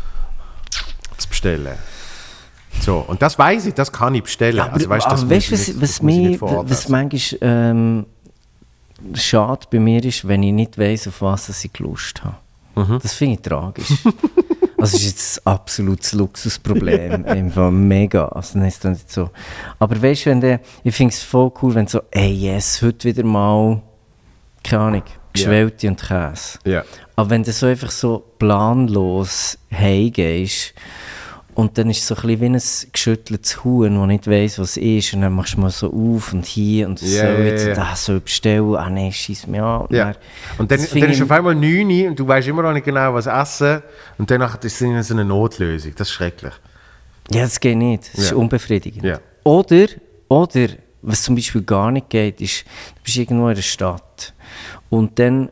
zu bestellen. So, und das weiß ich, das kann ich bestellen. Ja, also, weißt, das aber muss weißt du, ich nicht- was das muss ich nicht mich, vor Ort was essen. manchmal schade bei mir ist, wenn ich nicht weiss, auf was ich Lust habe. Das finde ich tragisch. Also es ist jetzt ein absolutes Luxusproblem. Einfach mega. Also, dann ist das nicht so. Aber weißt du, ich finde es voll cool, wenn so, ey yes, heute wieder mal, keine Ahnung, Geschwellte und Käse. Ja. Aber wenn du so einfach so planlos heimgehst Und dann ist es so ein bisschen wie ein geschütteltes Huhn, das nicht weiss, was es ist. Und dann machst du mal so auf und hier und so jetzt und das soll bestellen. Ah nein, scheiss mich an. Ja. Und dann ist auf einmal 9 Uhr und du weißt immer noch nicht genau, was essen. Und danach ist es so eine Notlösung. Das ist schrecklich. Ja, das geht nicht. Das ist unbefriedigend. Ja. Oder, was zum Beispiel gar nicht geht, ist, du bist irgendwo in der Stadt und dann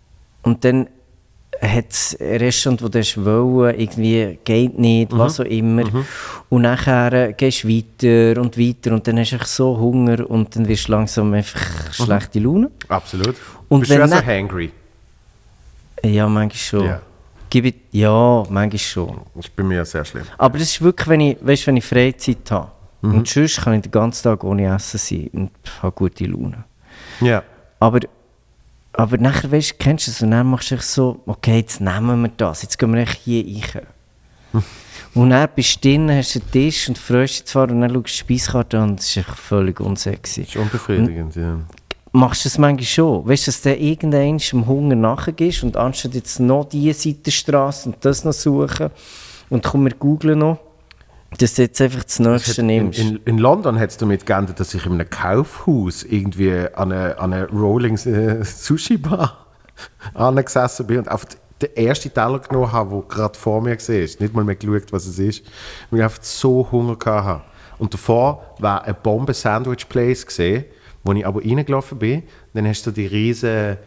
hat es ein Restaurant, wo du wollen, irgendwie geht nicht, was auch immer. Und nachher gehst du weiter und dann hast du so Hunger und dann wirst du langsam einfach schlechte Laune. Absolut. Und bist du auch so hangry? Ja, manchmal schon. Ja. Ja, manchmal schon. Das ist bei mir sehr schlimm. Aber das ist wirklich, wenn ich Freizeit habe. Und sonst kann ich den ganzen Tag ohne Essen sein und habe gute Laune. Ja. Aber nachher, weißt, kennst du es, und dann machst du so, okay, jetzt nehmen wir das, jetzt gehen wir hier rein. Und dann bist du drin, hast einen Tisch und freust dich zwar und dann schaust du die Speiskarte an und das ist echt völlig unsexy. Das ist unbefriedigend, ja. Machst du das manchmal schon? Weißt du, dass du irgendwann dem Hunger nachgehst und anstatt jetzt noch diese Seitenstrasse und das noch suchen und komm, wir googlen noch, dass du jetzt einfach das Nächste nimmst. In London hat es damit geändert, dass ich in einem Kaufhaus irgendwie an einer Rolling Sushi Bar angesessen bin und auf den ersten Teller genommen habe, der gerade vor mir war. Nicht mal mehr geschaut, was es ist, weil ich einfach so Hunger hatte. Und davor war ein Bomben-Sandwich-Place gesehen, wo ich aber reingelaufen bin. Dann hast du die riesen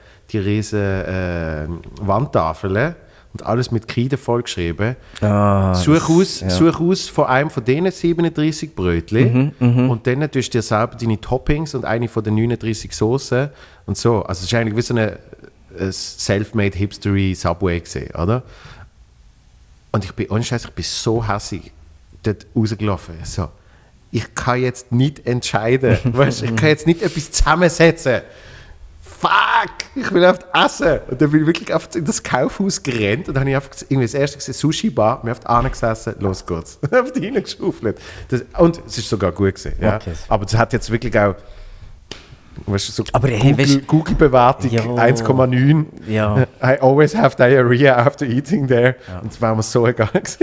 Wandtafeln und alles mit Kreide vollgeschrieben. Such aus von einem von diesen 37 Brötchen und dann tust du dir selber deine Toppings und eine von den 39 Soßen und so. Also es ist eigentlich wie so eine self-made hipstery Subway gesehen, oder? Und ich bin, ohne Scheiß, ich bin so hässig dort rausgelaufen. So, ich kann jetzt nicht entscheiden, weißt, ich kann jetzt nicht etwas zusammensetzen. Fuck, ich will einfach essen. Und dann bin ich wirklich einfach in das Kaufhaus gerannt und dann habe ich einfach irgendwie das erste gesehen, Sushi-Bar, mir einfach angesessen, los geht's. Einfach reingeschaufelt. Und es ist sogar gut gewesen, ja. Okay. Aber es hat jetzt wirklich auch, weißt du, so Google-Bewertung 1,9. Ja. I always have diarrhea after eating there. Ja. Und das war mir so egal gewesen.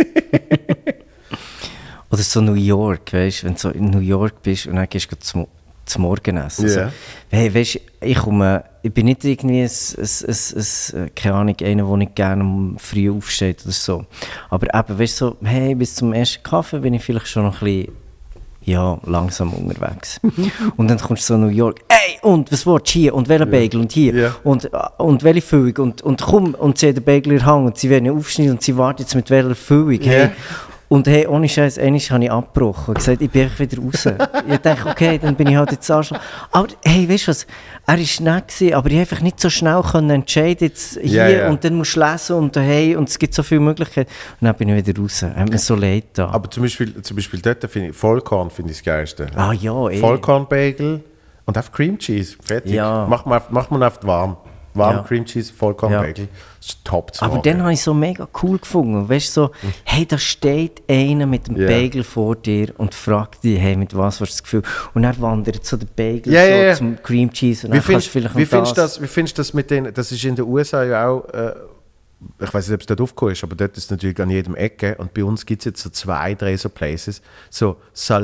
Oder so New York, weißt du, wenn du so in New York bist und dann gehst du zum Morgenessen. Yeah. Also, hey, weißt, ich bin nicht irgendwie keine Ahnung, einer, der nicht gerne früh aufsteht oder so. Aber eben, weißt du, so, hey, bis zum ersten Kaffee bin ich vielleicht schon noch ein bisschen langsam unterwegs. Und dann kommst du so in New York, ey, und was willst du hier? Und welcher Bagel? Und hier? Yeah. Und welche Füllung? Und komm, und sie hat den Bagel in der Hand und sie werden ihn aufschneiden und sie warten jetzt mit welcher Füllung. Hey. Yeah. Und hey, ohne Scheiß, einmal habe ich abgebrochen und gesagt, ich bin einfach wieder raus. Ich dachte, okay, dann bin ich halt jetzt anschlagen. Aber hey, weißt du was, er war nett gewesen, aber ich einfach nicht so schnell entscheiden jetzt hier und dann musst du lesen und hey, und es gibt so viele Möglichkeiten. Und dann bin ich wieder raus. Hat mir so leid da. Aber zum Beispiel dort finde ich, Vollkorn finde ich das Geilste. Ah ja, Vollkorn-Bagel und auf Cream Cheese, fertig. Ja. Mach man auf warm. Cream Cheese, Vollkorn-Bagel. Das ist top zu Aber dann habe ich so mega cool gefunden. Weißt du, so, hey, da steht einer mit dem Bagel vor dir und fragt dich, hey, mit was hast du das Gefühl? Und dann wandert so der Bagel so zum Cream Cheese und dann kannst du vielleicht noch wie findest du das mit denen, das ist in den USA ja auch, ich weiß nicht, ob es dort aufgekommen ist, aber dort ist es natürlich an jedem Ecke und bei uns gibt es jetzt so 2, 3 so Places, so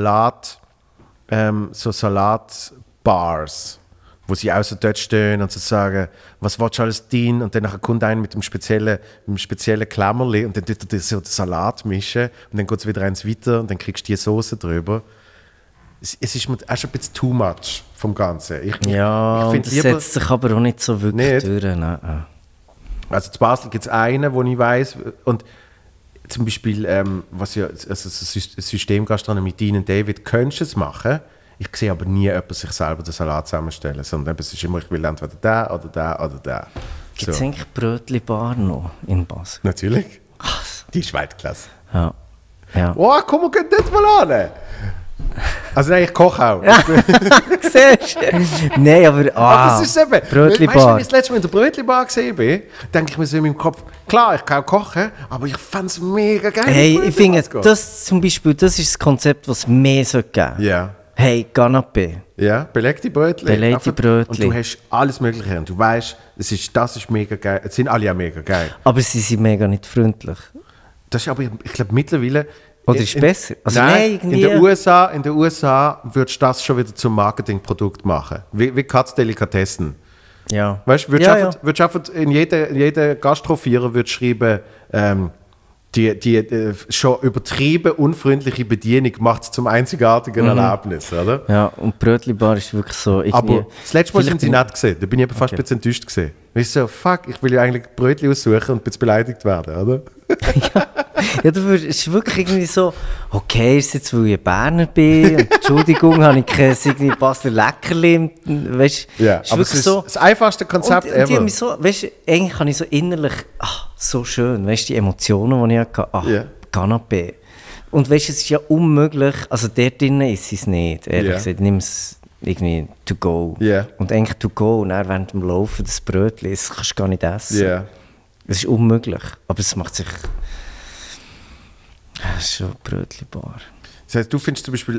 Salatbars, wo sie auch so dort stehen und so sagen, was willst du alles dienen? Und dann kommt einer mit einem speziellen Klammerli und dann tut er so den Salat mischen und dann geht es wieder eins weiter und dann kriegst du die Soße drüber. Es ist mir auch schon ein bisschen too much vom Ganzen. Ich das setzt sich aber auch nicht so wirklich durch. Nein. Also in Basel gibt es einen, wo ich weiss, und zum Beispiel, was ja, also Systemgastronomie Dean und David, könntest du es machen. Ich sehe aber nie jemanden sich selber den Salat zusammenstellen, sondern es ist immer, ich will entweder den oder den oder den. Gibt es eigentlich Brötli-Bar noch in Basel? Natürlich. Die ist Weltklasse. Ja. Oh, komm, wir gehen dort mal an. Also nein, ich koche auch. Siehst du? Nein, aber das ist eben, Brötli-Bar. Weißt du, wenn ich das letzte Mal in der Brötli-Bar gesehen bin, denke ich mir so in meinem Kopf, klar, ich kann auch kochen, aber ich fände es mega geil. Hey, ich finde, das zum Beispiel, das ist das Konzept, was es mehr geben sollte. Ja. Hey, Canapé. Ja, belegte Brötli. Belegte Brötli. Und du hast alles Mögliche. Und du weißt, das ist mega geil. Es sind alle ja mega geil. Aber sie sind mega nicht freundlich. Das ist aber, ich glaube, mittlerweile Oder ist es besser? Also nein, irgendwie... in den USA würdest du das schon wieder zum Marketingprodukt machen. Wie Katzdelikatessen. Ja. Weißt du, würdest einfach in jeder Gastrovierer würdest schreiben, die schon übertrieben unfreundliche Bedienung macht es zum einzigartigen Erlebnis, oder? Ja, und Brötli-Bar ist wirklich so... Aber das letzte Mal sind sie nett gesehen. Da bin ich eben fast ein bisschen enttäuscht gesehen. Weißt du, so, fuck, ich will ja eigentlich Brötli aussuchen und ein bisschen beleidigt werden, oder? Ja, es ist wirklich irgendwie so, okay, ist es jetzt, weil ich ein Berner bin, und Entschuldigung, habe ich kein irgendwie Basler Leckerli, weißt du, Ja, ist aber wirklich es ist so. das einfachste Konzept und die haben ever. mich so, weißt du, eigentlich habe ich so innerlich, so schön, weißt du, die Emotionen, die ich hatte, Ja. Canapé. Und weißt du, es ist ja unmöglich, also dort drinnen ist es nicht, ehrlich Ja. gesagt, nimm es irgendwie to go. Ja. Und eigentlich to go, und dann während dem Laufen das Brötchen, das kannst du gar nicht essen. Ja. Es ist unmöglich, aber es macht sich... Das ist schon Brötli-Bar. Das heißt, du findest zum Beispiel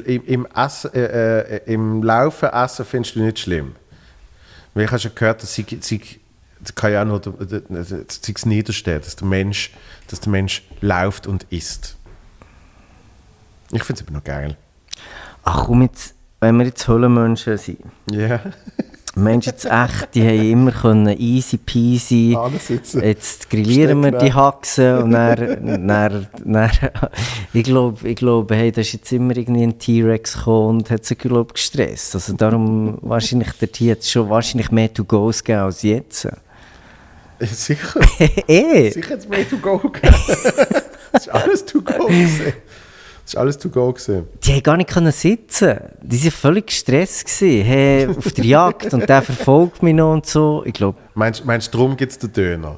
im Laufen Essen findest du nicht schlimm. Weil ich habe schon gehört, dass das kann ja auch nur das Niederstehen, dass der Mensch läuft und isst. Ich finde es aber noch geil. Ach komm jetzt, wenn wir jetzt Höhlenmenschen sind. Ja. Menschen jetzt echt, die haben immer können easy peasy. Sitzen. Jetzt grillieren wir die Haxen und dann ich glaube, hey, da ist jetzt immer irgendwie ein T-Rex gekommen und hat sich, glaube ich, gestresst. Also darum wahrscheinlich dort hier jetzt schon wahrscheinlich mehr To-Go's gegeben als jetzt. Sicher. Sicher jetzt mehr To-Go gegeben. Das ist alles To-Go gewesen. Das war alles To-Go gewesen. Die haben gar nicht können sitzen. Die waren völlig gestresst gewesen. Hey, auf der Jagd und der verfolgt mich noch und so. Ich glaube... Meinst du, darum gibt es den Döner?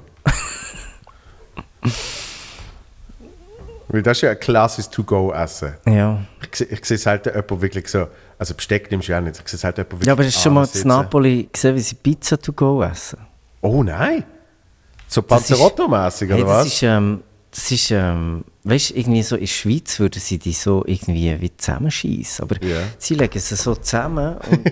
Weil das ist ja ein klassisches To-Go-Essen. Ja. Ich sehe selten jemanden wirklich so... Also Besteck nimmst du ja nicht. Ich sehe selten jemanden wirklich Ja, aber hast du schon mal in sitzen. Napoli gesehen, wie sie Pizza to go essen? Oh nein! So Panzerotto-mässig, oder was? Das ist, weißt du, irgendwie so in der Schweiz würden sie die so irgendwie wie zusammenschießen. Aber Ja. sie legen sie so zusammen. Und,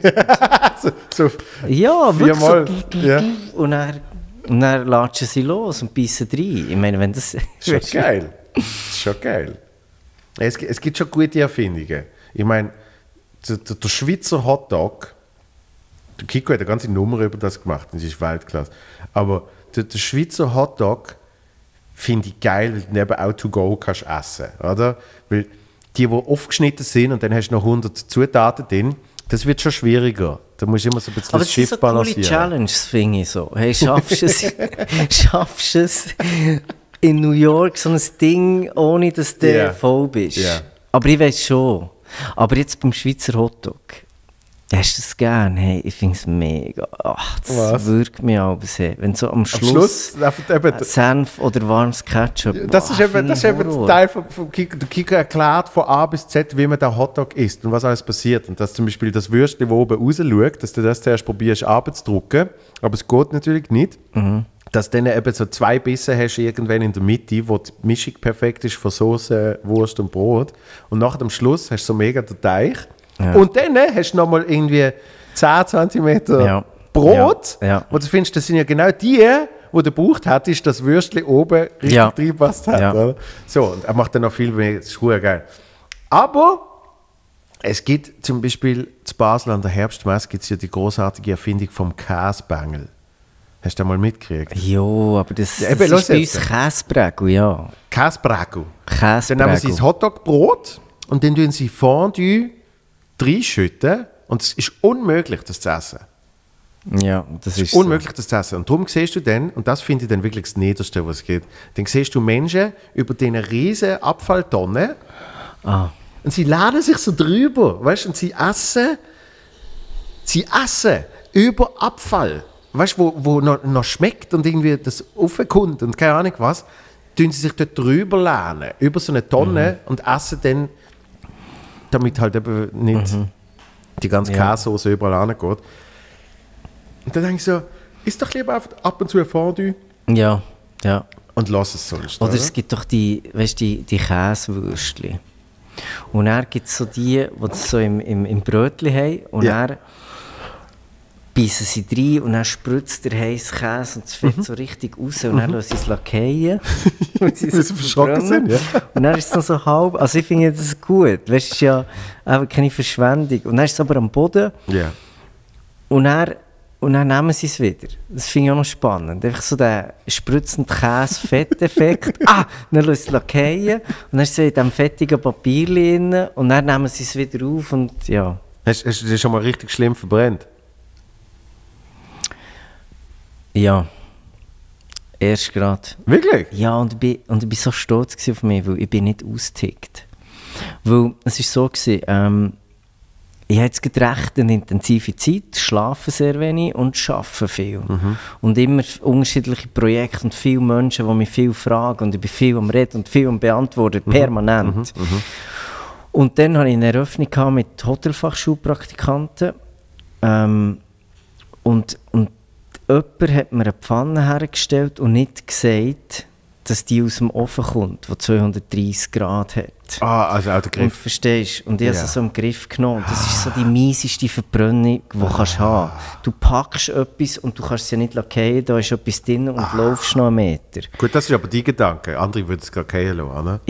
so ja, wirklich viermal. so. Ja. Und dann latschen sie los und beißen rein. Ich meine, wenn das... Schon geil. Das ist schon geil. Es gibt schon gute Erfindungen. Ich meine, der Schweizer Hotdog, der Kiko hat eine ganze Nummer über das gemacht, das ist Weltklasse. Aber der Schweizer Hotdog finde ich geil, weil du eben auch to go kannst essen, oder? Weil die aufgeschnitten sind und dann hast du noch 100 Zutaten drin, das wird schon schwieriger. Da musst du immer so ein bisschen Aber das das sind Schiff so coole balancieren. Challenges, finde ich so. Hey, schaffst du es in New York, so ein Ding, ohne dass du Ja. voll bist? Ja. Aber ich weiß schon. Aber jetzt beim Schweizer Hotdog, hast du es gern? Hey, ich finde es mega. Ach, das Was? wirkt mich auch sehr. Wenn so am Am Schluss, eben, Senf oder warmes Ketchup. das ist eben der Horror. Teil vom Kiko. Der Kiko erklärt von A bis Z, wie man den Hotdog isst und was alles passiert. Und dass zum Beispiel das Würstchen, das oben raus schaut, dass du das zuerst probierst abzudrücken, aber es geht natürlich nicht. Dass du dann eben so 2 Bissen hast irgendwann in der Mitte, wo die Mischung perfekt ist von Soße, Wurst und Brot. Und nach dem Schluss hast du so mega den Teig. Ja. Und dann hast du nochmal irgendwie 10 cm Ja. Brot. Ja. Ja. Und du findest, das sind ja genau die du gebraucht hättest, dass das Würstchen oben richtig Ja. reingepasst hat. Ja. Oder? So, und er macht dann noch viel mehr, das ist verdammt geil. Aber es gibt zum Beispiel zu Basel an der Herbstmesse gibt's ja die großartige Erfindung vom Käsebängel. Hast du das mal mitgekriegt? Jo, aber das, Ja, das eben, los ist bei jetzt. uns Käsebrägel, ja. Käsebrägel. Dann nehmen sie das Käsebrägel. Hotdog-Brot und dann tun sie Fondue reinschütten und es ist unmöglich, das zu essen. Ja, das ist Unmöglich, das zu essen. Und darum siehst du dann, und das finde ich dann wirklich das Niederste, was es geht, dann siehst du Menschen über diese riesen Abfalltonnen So. Ah, und sie laden sich so drüber, weißt du, und sie essen über Abfall, weißt du, wo noch schmeckt und irgendwie das aufkommt und keine Ahnung was, tun sie sich dort drüber lehnen, über so eine Tonne und essen dann, damit halt eben nicht die ganze Ja. Käsesoße überall angeht. Und dann denke ich so, isst doch lieber einfach ab und zu ein Fondue ja, ja. und lass es sonst. Oder es gibt doch die Käsewürstchen. Und dann gibt es so die das so im Brötchen haben. Und Ja. dann beißen sie rein und dann spritzt der heiße Käse und das Fett so richtig raus und dann lassen sie es lackieren. Weil sie verschrocken sind, ja. Und dann ist es noch so halb, also ich finde das gut, weißt du, es ist ja einfach keine Verschwendung. Und dann ist es aber am Boden Ja. und dann nehmen sie es wieder. Das finde ich auch noch spannend. Einfach so der spritzende Käse-Fetteffekt. Dann lassen sie es lackieren und dann ist es in diesem fettigen Papier drin und dann nehmen sie es wieder auf und ja. Hast du dich schon mal richtig schlimm verbrennt? Ja, erst gerade. Wirklich? Ja, und ich bin so stolz auf mich, weil ich bin nicht ausgetickt. Weil es war so, ich hatte jetzt gerade recht eine intensive Zeit, schlafe sehr wenig und arbeite viel. Und immer unterschiedliche Projekte und viele Menschen, die mich viel fragen und ich bin viel am Reden und viel am Beantworten, permanent. Und dann hatte ich eine Eröffnung mit Hotelfachschulpraktikanten und jemand hat mir eine Pfanne hergestellt und nicht gesagt, dass die aus dem Ofen kommt, die 230 Grad hat. Also auch der Und Griff. verstehst, und ich habe Ja. sie so im Griff genommen. Und das ist so die mieseste Verbrennung, die du kannst haben. Du packst etwas und du kannst es ja nicht lackieren, da ist etwas drin und laufst noch einen Meter. Gut, das ist aber dein Gedanke. Andere würden es gar keinen lassen, ne?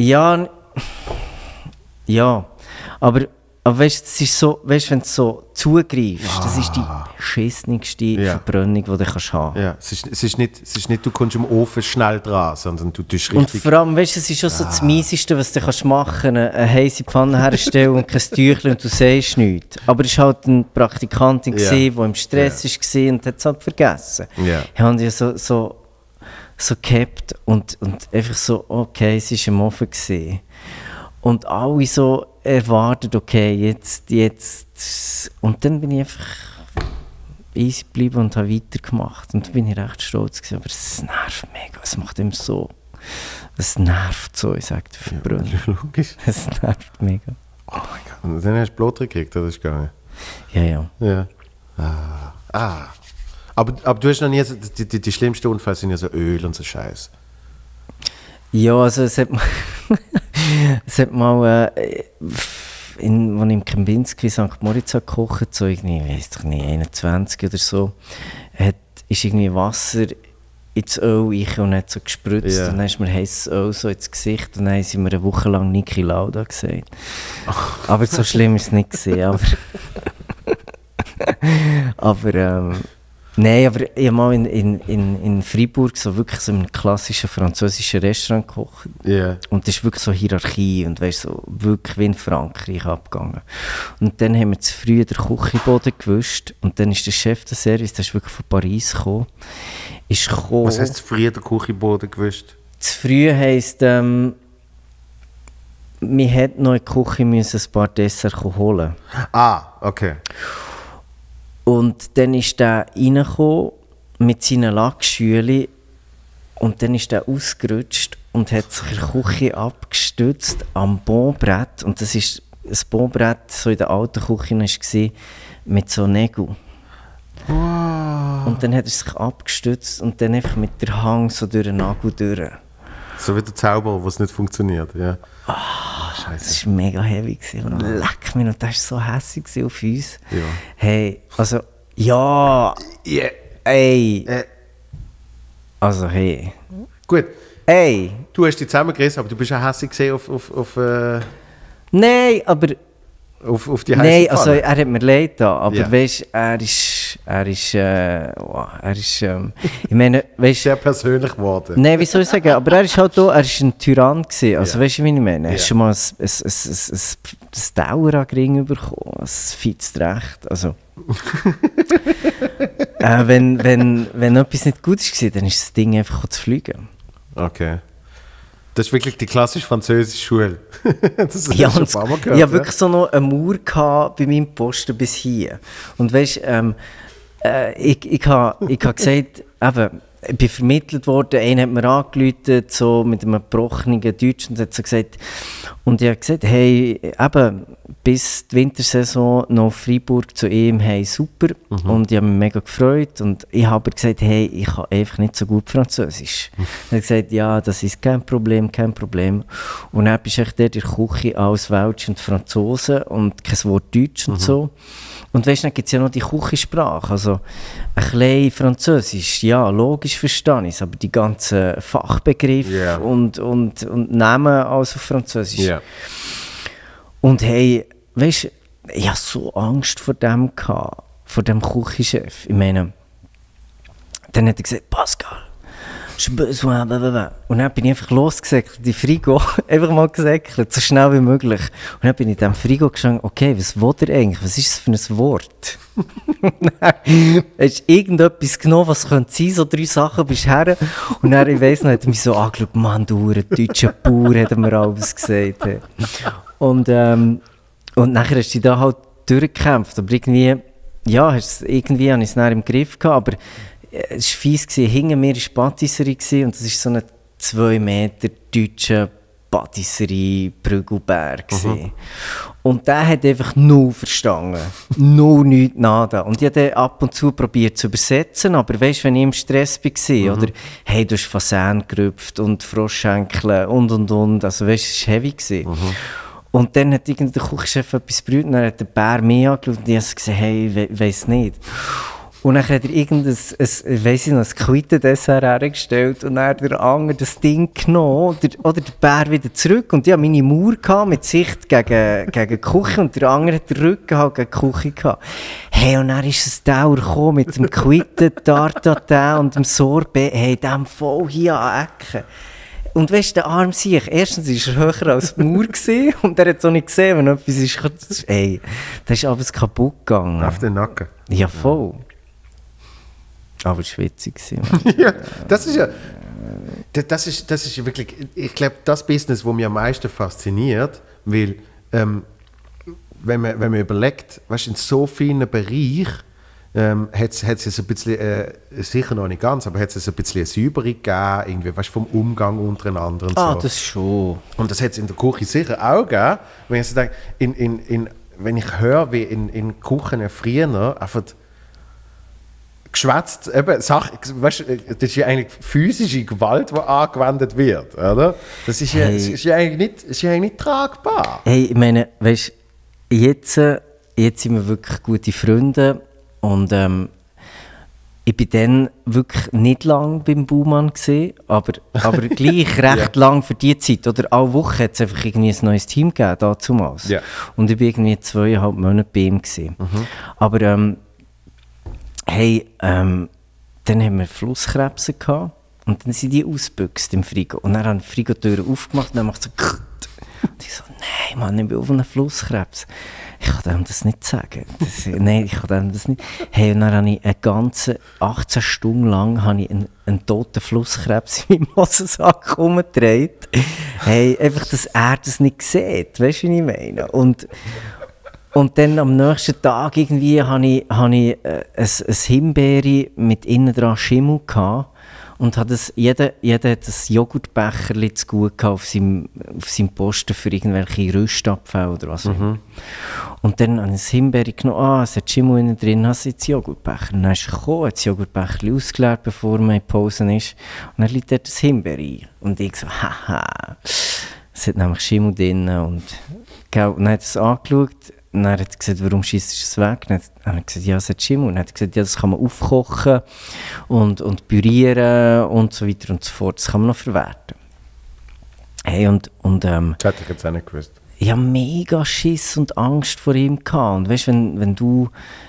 Ja, aber weißt du, das ist so, weißt, wenn du so zugreifst, das ist die beschissenste Verbrennung, die du kannst haben. Ja, es ist nicht, du kommst im Ofen schnell dran, sondern du tust Und richtig... vor allem, weißt du, es ist schon so das Mieseste, was du kannst machen kannst, eine heisse Pfanne herstellen und kein Tüchlein und du siehst nichts. Aber es war halt eine Praktikantin, Ja. die im Stress war und hat es halt vergessen. Ja. Ich habe die so gehabt und einfach so, okay, es war im Ofen gewesen. Und alle so erwartet, okay, jetzt. Und dann bin ich einfach easy geblieben und habe weitergemacht. Und da bin ich recht stolz gewesen, aber es nervt mega. Es macht ihm so. Es nervt so, ich sage dir, Verbrennung. Logisch. Es nervt mega. Oh mein Gott. Und dann hast du Blut gekriegt, das ist gegangen. Ja. Ja. Aber du hast noch nie, die schlimmsten Unfälle sind ja so Öl und so Scheiß. Ja, also es hat mal, als ich im Kempinski St. Moritz gekocht, so irgendwie, ich weiss doch nicht, 21 oder so, ist irgendwie Wasser ins Öl rein und hat so gespritzt. Ja. Und dann ist mir heißes Öl so ins Gesicht und dann haben sie mir eine Woche lang Niki Lauda gesagt. Aber so schlimm ist es nicht gewesen, nein, aber ich habe mal in Freiburg so wirklich so in einem klassischen französischen Restaurant gekocht. Ja. Und das ist wirklich so Hierarchie und weißt, so wirklich wie in Frankreich abgegangen. Und dann haben wir zu früh den Küchenboden gewischt und dann ist der Chef des Service, der ist wirklich von Paris gekommen, ist gekommen. Was heisst früher der Küchenboden gewischt? Zu früh heisst, man hätte noch in die Küche müssen ein paar Desserts holen. Okay. Und dann ist der reingekommen mit seinen Lackschülen und dann ist der ausgerutscht und hat sich in der Küche abgestützt am Bonbrett. Und das ist das Bonbrett, so in der alten Küche war, mit so Nägeln. Wow. Und dann hat er sich abgestützt und dann einfach mit der Hang so durch den Nagel durch. So wie der Zauberer, wo es nicht funktioniert, ja. Das war mega heavy. Und leck mich, und das war so hässlich auf uns. Ja. Hey, also, ja, Yeah. ey. Also, hey. Gut, Ey. du hast dich zusammengerissen, aber du bist auch hässlich gesehen auf Nein, aber. die heiße Nein, also Pfanne. er hat mir leid da, aber Ja. weißt, ich meine, weißt, Sehr persönlich geworden. nein, wie soll ich sagen, aber er ist halt auch, er ist ein Tyrann gewesen, also Ja. weißt du, wie ich meine, Ja. hast schon mal ein Dauer an Ring bekommen, ein fettes Recht, also. wenn etwas nicht gut war, dann ist das Ding einfach zu fliegen. Okay. Das ist wirklich die klassische französische Schule. Das hast Ja, du schon und ein paar Mal ich gehört. hatte wirklich so noch eine Mauer gehabt bei meinem Posten bis hier. Und weißt du, ich habe gesagt, eben, ich bin vermittelt worden, einer hat mir angerufen, so mit einem gebrochenen Deutsch und hat so gesagt, und ich habe gesagt, hey, eben, bis die Wintersaison noch Freiburg zu ihm, hey, super, und ich habe mich mega gefreut und ich habe gesagt, hey, ich kann einfach nicht so gut Französisch. Er hat gesagt, ja, das ist kein Problem, und dann bist du echt dort in der Küche als Welsch und Franzose und kein Wort Deutsch und so. Und weißt du, dann gibt es ja noch die Küchensprache, also ein bisschen Französisch, ja, logisch verstehe ich es, aber die ganzen Fachbegriffe und Namen also auf Französisch. Yeah. Und hey, weißt du, ich hatte so Angst vor dem gehabt, vor dem Küchenchef. Ich meine, dann hat er gesagt, Pascal, je besoin, blablabla. Und dann bin ich einfach losgesäckelt, die Frigo, einfach mal gesäckelt, so schnell wie möglich. Und dann bin ich in diesem Frigo gestanden, okay, was will er eigentlich, was ist das für ein Wort? Hast du irgendetwas genommen, was könnte sein, so 3 Sachen bist her. Und dann, ich weiss noch, hat er mich so angeschaut, Mann, du deutscher Bauer, hat er mir alles gesagt. Hey. Und nachher hast du dich da halt durchgekämpft, aber irgendwie, ja, irgendwie habe ich es dann im Griff gehabt, aber es war fies, hinter mir war die Patisserie und das ist so ein 2 Meter deutscher Patisserie-Prügelberg. Und der hat einfach null verstanden. Null, nichts, nada. Und ich habe ab und zu probiert zu übersetzen, aber weißt du, wenn ich im Stress war, oder hey, du hast Fasan gerüpft und Froschschenkel und, also weißt du, es war heavy. Und dann hat der Küchenchef etwas gebrüht und dann hat der Bär mich angeschaut und ich habe gesagt, hey, ich weiss nicht. Und dann hat er irgendein, ein Quitte-Dessert hergestellt und dann hat der andere das Ding genommen oder der Bär wieder zurück. Und ich hatte meine Mauer mit Sicht gegen die Küche und der andere hat den Rücken halt gegen die Küche gehabt. Hey, und dann ist ein Dauer gekommen mit dem Quitte-Tartatin und dem Sorbet, hey, dem voll hier an Ecken. Und weißt du, der Arm sich, erstens war er höher als die Mauer und er hat es auch nicht gesehen, wenn etwas ist. Ey, da ist alles kaputt gegangen. Auf den Nacken. Ja, voll. Aber es war witzig. Ja, das ist wirklich, ich glaube, das Business, das mich am meisten fasziniert, weil, wenn man überlegt, weißt, in so vielen Bereichen hat es jetzt ein bisschen, sicher noch nicht ganz, aber hat es ein bisschen eine Säuberung gegeben, irgendwie, weißt, vom Umgang untereinander und so. Ah, das schon. Und das hat es in der Küche sicher auch gegeben. Wenn ich so denke, wenn ich höre, wie in Küchen früher einfach geschwätzt, eben, weißt, das ist ja eigentlich physische Gewalt, die angewendet wird, oder? Das ist ja, ist ja eigentlich nicht tragbar. Hey, ich meine, weißt, jetzt sind wir wirklich gute Freunde und ich war dann wirklich nicht lange beim Baumann gewesen, aber gleich recht lang für die Zeit. Oder alle Woche hat es einfach irgendwie ein neues Team gegeben, damals. Yeah. Und ich war irgendwie 2,5 Monate bei ihm gewesen. Aber hey, dann haben wir Flusskrebse gehabt und dann sind die ausgebüchst im Frigo. Und dann haben die Frigo-Türen aufgemacht und dann macht es so und ich so, nein Mann, ich bin auf einen Flusskrebs. Ich kann dem das nicht sagen. Nein, ich kann dem das nicht. Hey, und dann habe ich eine ganze 18 Stunden lang einen toten Flusskrebs in meinem Hosensack umgedreht. Hey, einfach, dass er das nicht sieht. Weißt du, wie ich meine? Und dann am nächsten Tag irgendwie hatte ich ein Himbeere mit innen dran Schimmel gehabt und jeder hat ein Joghurtbecherchen zu gut gehabt auf seinem Posten für irgendwelche Rüstabfälle oder was. Und dann habe ich das Himbeere genommen, es hat Schimmel innen drin, hast du jetzt Joghurtbecher. Und dann ist er gekommen, hat das Joghurtbecherchen ausgeleert, bevor man in Pause ist. Und dann liegt dort das Himbeere ein. Und ich so, haha, es hat nämlich Schimmel drin. Und dann hat er es angeschaut. Und dann hat er gesagt, warum schießt du es weg? Dann hat er gesagt, ja, es hat Schimmel. Und dann hat er gesagt, ja, das kann man aufkochen und pürieren und so weiter und so fort. Das kann man noch verwerten. Hey, das hätte ich jetzt auch nicht gewusst. Ich hatte mega Schiss und Angst vor ihm gehabt. Und weißt, wenn du...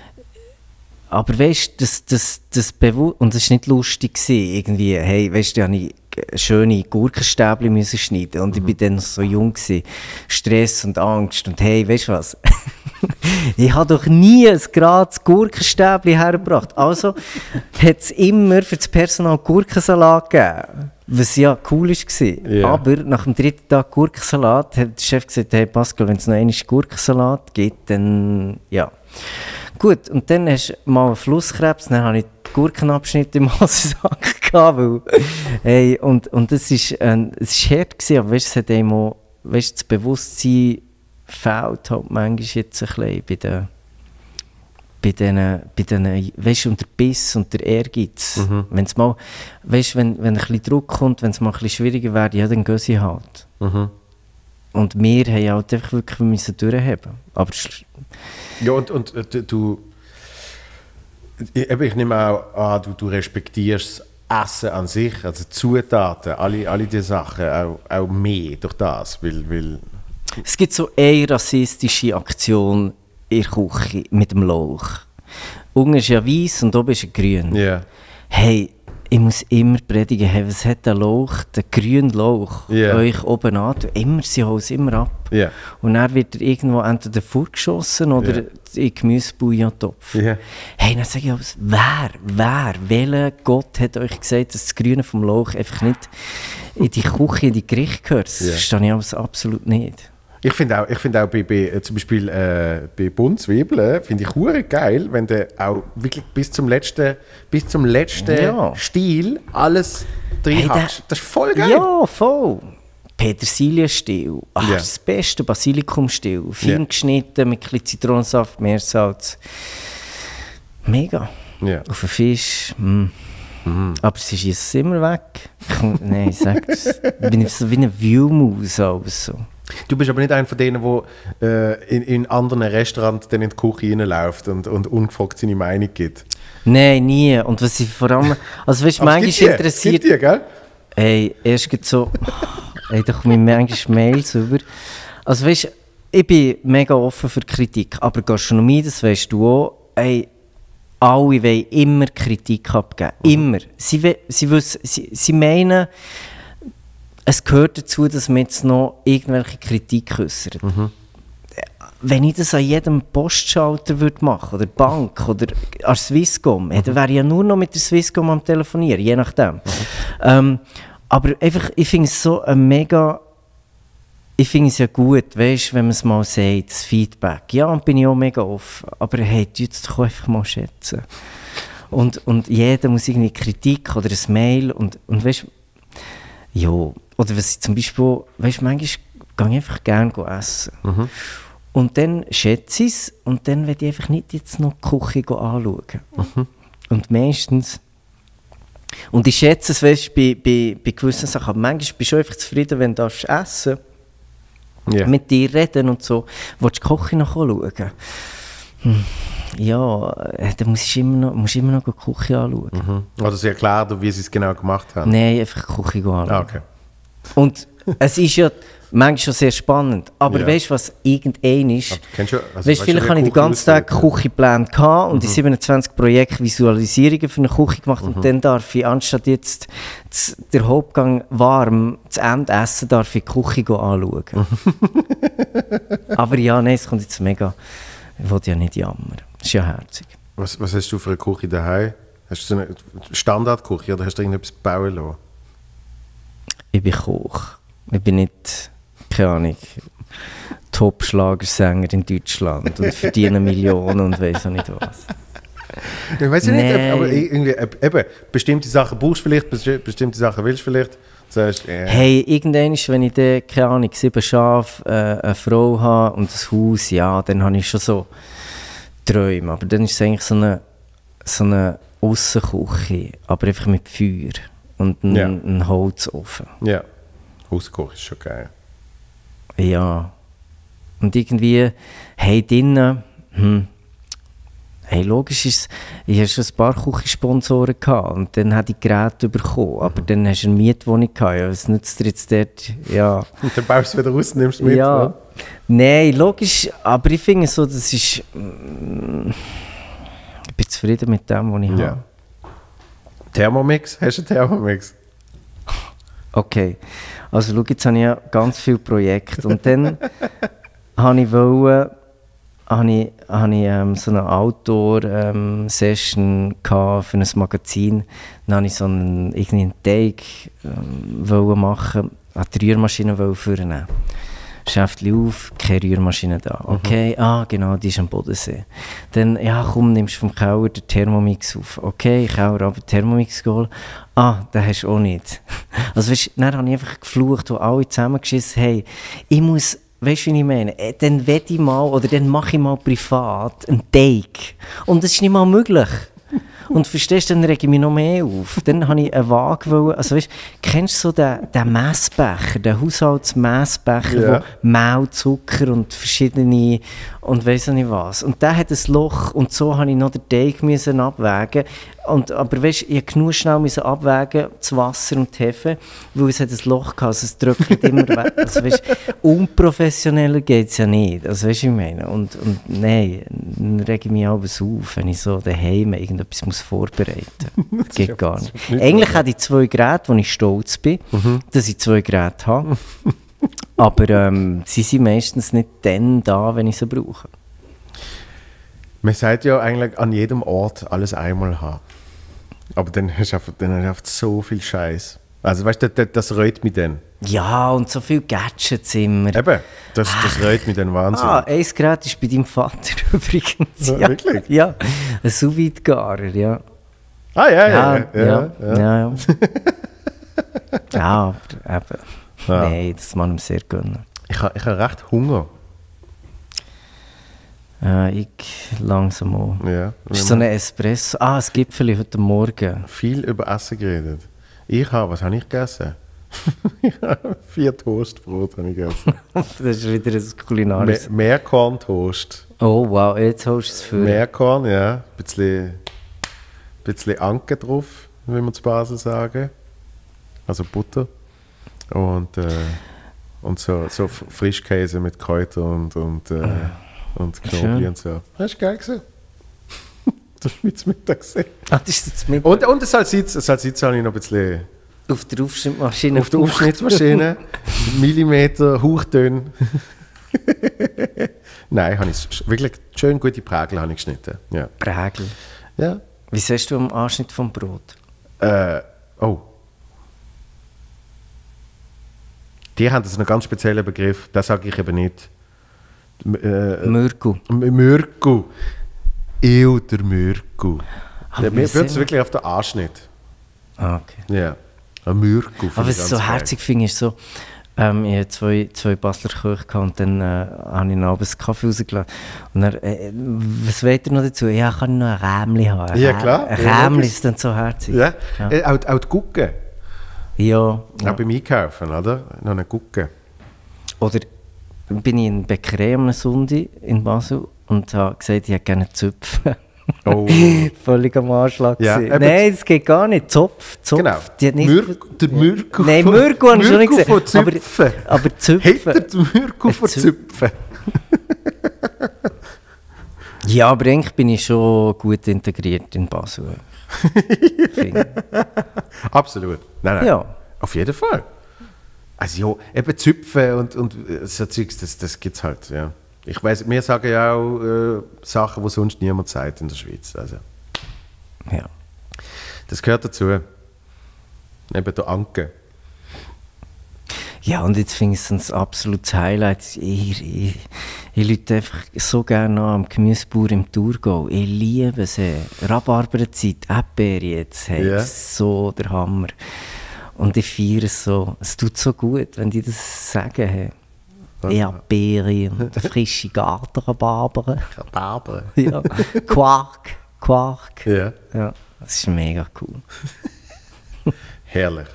Aber weißt, das und das war nicht lustig irgendwie. Hey, weißt du, da musste ich schöne Gurkenstäbchen müssen schneiden und ich war dann noch so jung gewesen. Stress und Angst und hey, weißt du was? Ich habe doch nie ein gerades Gurkenstäbchen hergebracht. Also hat es immer für das Personal Gurkensalat gegeben, was ja cool war. Yeah. Aber nach dem 3. Tag Gurkensalat hat der Chef gesagt, hey Pascal, wenn es noch einmal Gurkensalat gibt, dann ja. Gut, und dann hast du mal einen Flusskrebs, dann habe ich die Gurkenabschnitte im Hosensack weil, hey, und das ist, es ist hart gewesen, aber weißt, es hat einem auch, weißt, das Bewusstsein fehlt halt manchmal jetzt ein bisschen bei denen, weißt, und der Biss und der Ehrgeiz. Wenn's mal, weißt, wenn ein bisschen Druck kommt, wenn es mal ein bisschen schwieriger wird, ja, dann gehen sie halt. Und wir haben halt einfach wirklich müssen durchheben. Aber ja, und du, ich nehme auch an, du respektierst das Essen an sich, also Zutaten, alle diese Sachen, auch mehr durch das, weil es gibt so eine rassistische Aktion in der Küche mit dem Lauch. Unten ist ja weiß und oben ist er grün. yeah. Hey, ich muss immer predigen, hey, was hat der Lauch, der grüne Lauch, euch oben an? Sie holen es immer ab. Yeah. Und dann wird er irgendwo entweder vorgeschossen oder in Gemüsebouillon-Topf. Yeah. Hey, dann sage ich alles, welcher Gott hat euch gesagt, dass das Grüne vom Lauch einfach nicht in die Küche, in die Gerichte gehört? Das verstehe ich alles absolut nicht. Ich finde auch bei zum Beispiel bei Buntzwiebeln finde ich hure geil, wenn du auch wirklich bis zum letzten Stiel alles drin hast. Das ist voll geil. Ja, voll. Petersilienstiel, das beste Basilikumstiel, fein geschnitten mit ein bisschen Zitronensaft, Meersalz. Mega. Ja. Auf den Fisch. Aber sie schießen es immer weg. Nein, ich sag das. Ich bin so wie eine Wühlmaus. Also. Du bist aber nicht einer von denen, der in anderen Restaurants dann in die Küche reinläuft und ungefragt seine Meinung gibt. Nein, nie. Und was ich vor allem... Also weißt du, manchmal interessiert... Gibt die, gell? Hey, erst geht so... Hey, da kommen manchmal Mails über. Also weißt du, ich bin mega offen für Kritik. Aber Gastronomie, das weißt du auch, hey, alle wollen immer Kritik abgeben. Immer. Sie meinen... Es gehört dazu, dass man jetzt noch irgendwelche Kritik äußert. Wenn ich das an jedem Postschalter würde machen oder Bank oder an Swisscom, dann wäre ich ja nur noch mit der Swisscom am Telefonieren, je nachdem. Aber einfach, ich finde es so ein mega... Ich finde es ja gut, weißt, wenn man es mal sagt, das Feedback. Ja, und bin ich auch mega offen. Aber hey, du es doch einfach mal schätzen. Und jeder muss irgendwie Kritik oder ein Mail und weißt, ja, oder was ich zum Beispiel, weißt, manchmal gehe ich einfach gerne essen. Und dann schätze ich es und dann will ich einfach nicht jetzt noch die Küche anschauen. Und meistens, und ich schätze es, weißt, bei gewissen Sachen, aber manchmal bist du einfach zufrieden, wenn du essen darfst, mit dir reden und so. Willst du die Küche noch schauen? Ja, dann musst du immer noch die Küche anschauen. Oder sie erklären, wie sie es genau gemacht haben? Nein, einfach die Küche anschauen. Okay. Und es ist ja manchmal schon sehr spannend. Aber weißt du, was irgendein ist? Weißt, vielleicht habe ich den ganzen Tag Küchenplan gehabt und die 27 Projekte Visualisierungen für eine Küche gemacht und dann darf ich, anstatt jetzt der Hauptgang warm zu Ende essen, darf ich die Küche anschauen. Aber ja, nein, es kommt jetzt mega... Ich will ja nicht jammern. Das ist ja herzig. Was hast du für eine Küche daheim? Hast du so eine Standardküche oder hast du irgendetwas bauen lassen? Ich bin Koch. Ich bin nicht, keine Ahnung, Top-Schlagersänger in Deutschland und verdiene Millionen und weiss auch nicht was. Ich weiß ja nicht, aber irgendwie, eben, bestimmte Sachen brauchst du vielleicht, bestimmte Sachen willst du vielleicht. Hey, irgendwann, wenn ich dann, keine Ahnung, 7 Schafe, eine Frau habe und ein Haus, ja, dann habe ich schon so Träume. Aber dann ist es eigentlich so eine Aussenküche, aber einfach mit Feuer und ein Holzofen. Ja, Hausküche ist schon geil. Ja. Und irgendwie, hey, drinnen, hey, logisch ist es, ich hatte schon ein paar Küchensponsoren und dann habe ich Geräte bekommen, aber dann hast du eine Mietwohnung gehabt, ja, was nützt dir jetzt dort, ja. Und dann baust du wieder raus und nimmst es mit, ja. Ne? Nein, logisch, aber ich finde so, das ist, ich bin zufrieden mit dem, was ich habe. Thermomix, hast du einen Thermomix? Okay, also schau, jetzt habe ich ja ganz viele Projekte und dann habe ich so eine Outdoor-Session für ein Magazin. Dann wollte ich so einen Teig machen, die Rührmaschine vornehmen. Schäftchen auf, keine Rührmaschine da. Okay, genau, die ist am Bodensee. Dann, ja komm, nimmst vom Keller den Thermomix auf. Okay, Keller aber Thermomix geholt. Den hast du auch nicht. Also weißt, dann habe ich einfach geflucht, wo alle zusammengeschissen haben. Ich muss, weißt du, wie ich meine? Dann will ich mal, oder dann mache ich mal privat einen Teig. Und das ist nicht mal möglich. Und verstehst du, dann rege ich mich noch mehr auf. Dann habe ich eine Waage wollen, also weißt, kennst du so den Messbecher, den Haushaltsmessbecher, Ja. wo Mehl, Zucker und verschiedene und weiss auch nicht was. Und der hat ein Loch und so habe ich noch den Teig müssen abwägen. Aber weißt, ich musste genug schnell müssen abwägen, das Wasser und die Hefe, weil es hat ein Loch gehabt, also es drückt immer weg. Also weißt, unprofessioneller geht es ja nicht. Also weißt du, was ich meine? Und nein, dann rege ich mich alles auf, wenn ich so daheim irgendetwas muss vorbereiten muss. Das geht gar nicht. Eigentlich habe ich 2 Geräte, wo ich stolz bin, dass ich 2 Geräte habe. Aber sie sind meistens nicht dann da, wenn ich sie brauche. Man sagt ja eigentlich an jedem Ort alles einmal haben. Aber dann hast du einfach so viel Scheiß. Also weißt du, das reut mich dann. Ja, und so viele Gadgets immer. Eben, das reut mich dann Wahnsinn. Ein Gerät ist bei deinem Vater übrigens. Ja, wirklich? Ja, ein Sous-Vide-Garer, ja. Ja. Ja, aber eben. Ja. Nein, das kann man ihm sehr gönnen. Ich habe recht Hunger. Ich langsam auch. Ja. Das ist so ein Espresso. Das Gipfeli heute Morgen. Viel über Essen geredet. Was habe ich gegessen? 4 Toastbrot habe ich gegessen. Das ist wieder ein kulinarisches. Meerkorn-Toast. Oh wow, jetzt holst du es für. Meerkorn, ja. Ein bisschen Anke drauf, wie wir zu Basel sagen. Also Butter. Und so Frischkäse mit Kräutern und Knoblauch Schön. und so. Das ist geil gewesen. Das war mit Mittag gewesen. Das ist jetzt mit Und ein Salsitz habe ich noch ein bisschen auf der Aufschnittmaschine. auf der Aufschnittmaschine. Millimeter, hauchdünn. Nein, habe ich wirklich schön gute Prägel habe ich geschnitten. Ja. Prägel. Ja. Wie siehst du am Anschnitt vom Brot? Oh. Die haben das einen ganz speziellen Begriff, das sage ich eben nicht. Mürku. Mürku. Der Mürku. Aber Mir wir wird es sind- wirklich auf den Anschnitt. Okay. Ja. Ein Mürku. Aber was ich so herzig finde, ist so, ich hatte zwei Basler Köche gehabt und dann habe ich abends einen Kaffee rausgelassen. Und dann, was wollt ihr noch dazu? Ja, ich kann noch ein Rämli haben. Ja, klar. Ein Ja, Rämli logisch. ist dann so herzig. Ja. Ja. Auch die Gucke. Ja. Auch beim Einkaufen, oder? Noch eine Gucke. Oder bin ich in Bäckerei am Sonntag in Basel und habe gesagt, ich hätte gerne Zöpfe. Oh. Völlig am Anschlag. Ja, gewesen. eben. Nein, das geht gar nicht. Zopf. Genau. Die hat nicht Der Mürku. Nein, Mürku habe ich schon nicht Mürku von gesehen. Züpfen. Aber Zöpfe. Hätte der Mürku von Züpfen. Ja, aber eigentlich bin ich schon gut integriert in Basel. Finde Absolut. Nein. ich. Ja. Auf jeden Fall. Also ja, eben Züpfen und so Zeugs, das gibt es halt, ja. Ich weiss, wir sagen ja auch Sachen, die sonst niemand sagt in der Schweiz. Also, Ja. das gehört dazu. Eben der Anke. Ja, und jetzt finde ich es ein absolutes Highlight. Ich lüte einfach so gerne an am Gemüsebauer im Thurgau. Ich liebe es. Rhabarberzeit, Erdbeere jetzt, hey, Ja. so der Hammer. Und ich feiere es so. Es tut so gut, wenn die das sagen. Hey. Erdbeere und frische Gartenrhabarber. Rhabarber. Ja. Quark. Ja, Ja, das ist mega cool. herrlich.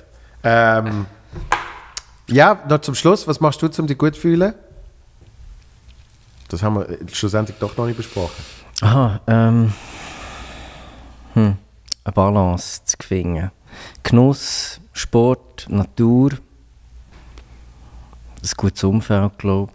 Ja, noch zum Schluss, was machst du, um dich gut zu fühlen? Das haben wir schlussendlich doch noch nicht besprochen. Aha, eine Balance zu finden. Genuss, Sport, Natur, ein gutes Umfeld, glaube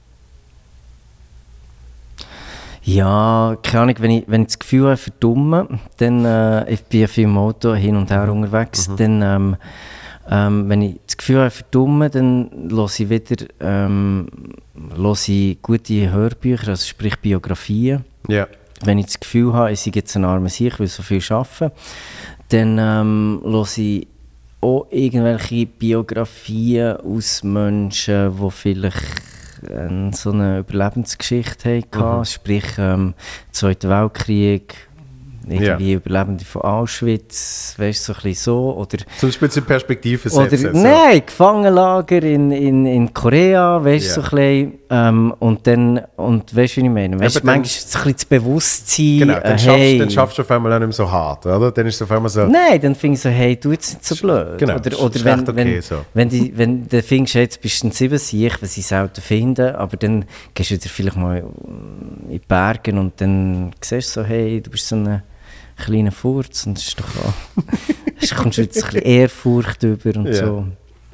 ich. Ja, keine Ahnung, wenn ich das Gefühl habe, verdummen, dann, ich bin ja viel im Auto hin und her unterwegs, dann, wenn ich das Gefühl habe, verdummen, dann höre ich wieder höre ich gute Hörbücher, also sprich Biografien. Ja. Wenn ich das Gefühl habe, ich sei jetzt ein armer Sieg, ich will so viel arbeiten, dann höre ich auch irgendwelche Biografien aus Menschen, die vielleicht so eine Überlebensgeschichte hatten, sprich Zweiter Weltkrieg, irgendwie Überlebende von Auschwitz, weißt du, so ein bisschen so. Oder zum Beispiel in Perspektive setzen. Oder, nein, Gefangenenlager in Korea, weißt du, so ein bisschen. Und weißt du, wie ich meine? Weißt du, manchmal ist es ein bisschen das Bewusstsein. Genau, dann schaffst du auf einmal auch nicht mehr so hart, oder? Dann ist es auf einmal so... Nein, dann finde ich so, hey, du jetzt nicht so blöd. Genau, oder wenn du findest, jetzt bist du ein 7-Sieg, was ich selten finde, aber dann gehst du wieder vielleicht mal in die Berge und dann siehst du so, hey, du bist so ein kleiner Furz und das ist doch auch... Da kommst du jetzt ein bisschen Ehrfurcht über und so.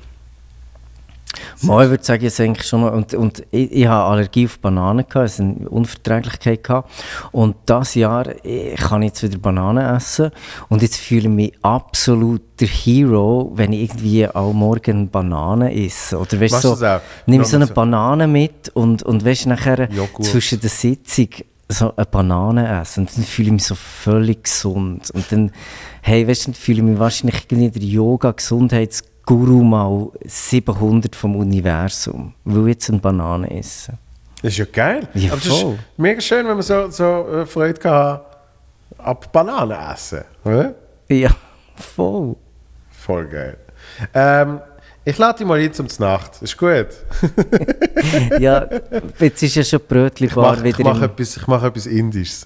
Mal, ich würde sagen, jetzt eigentlich schon mal, und ich hatte Allergie auf Bananen, also eine Unverträglichkeit gehabt. Und dieses Jahr kann ich jetzt wieder Bananen essen und jetzt fühle ich mich absolut der Hero, wenn ich irgendwie auch morgen Bananen esse. Oder weißt du, so, nehme so eine Banane mit und weißt du, nachher zwischen der Sitzung so eine Banane essen und dann fühle ich mich so völlig gesund. Und dann, hey, weißt du, dann fühle ich mich wahrscheinlich irgendwie der Yoga-Gesundheitsguru mal 700 vom Universum, weil ich jetzt eine Banane esse. Das ist ja geil. Ja, aber es ist mega schön, wenn man so Freude hat ab Bananen essen, oder? Ja, voll. Voll geil. Ich lade dich mal ein zum Nacht. Ist gut? Ja, jetzt ist ja schon Brötli-Bar wieder. Ich mache etwas Indisches.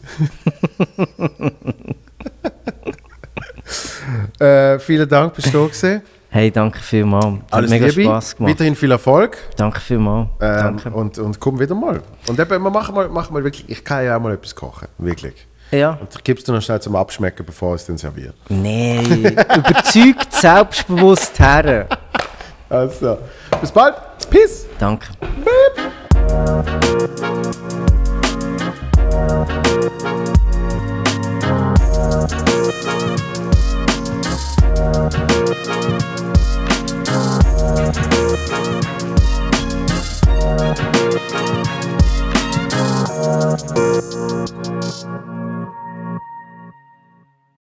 Vielen Dank, bist du da gewesen. Hey, danke vielmals. Alles mega Liebe. Spaß gemacht. Weiterhin viel Erfolg. Danke vielmals. Danke. Und komm wieder mal. Und eben, mach mal wirklich, ich kann ja auch mal etwas kochen. Wirklich. Ja. Und ich gebe es dir noch schnell zum Abschmecken, bevor ich es dann serviere. Nein, überzeugt selbstbewusst her. Also, bis bald. Peace. Danke. Beep.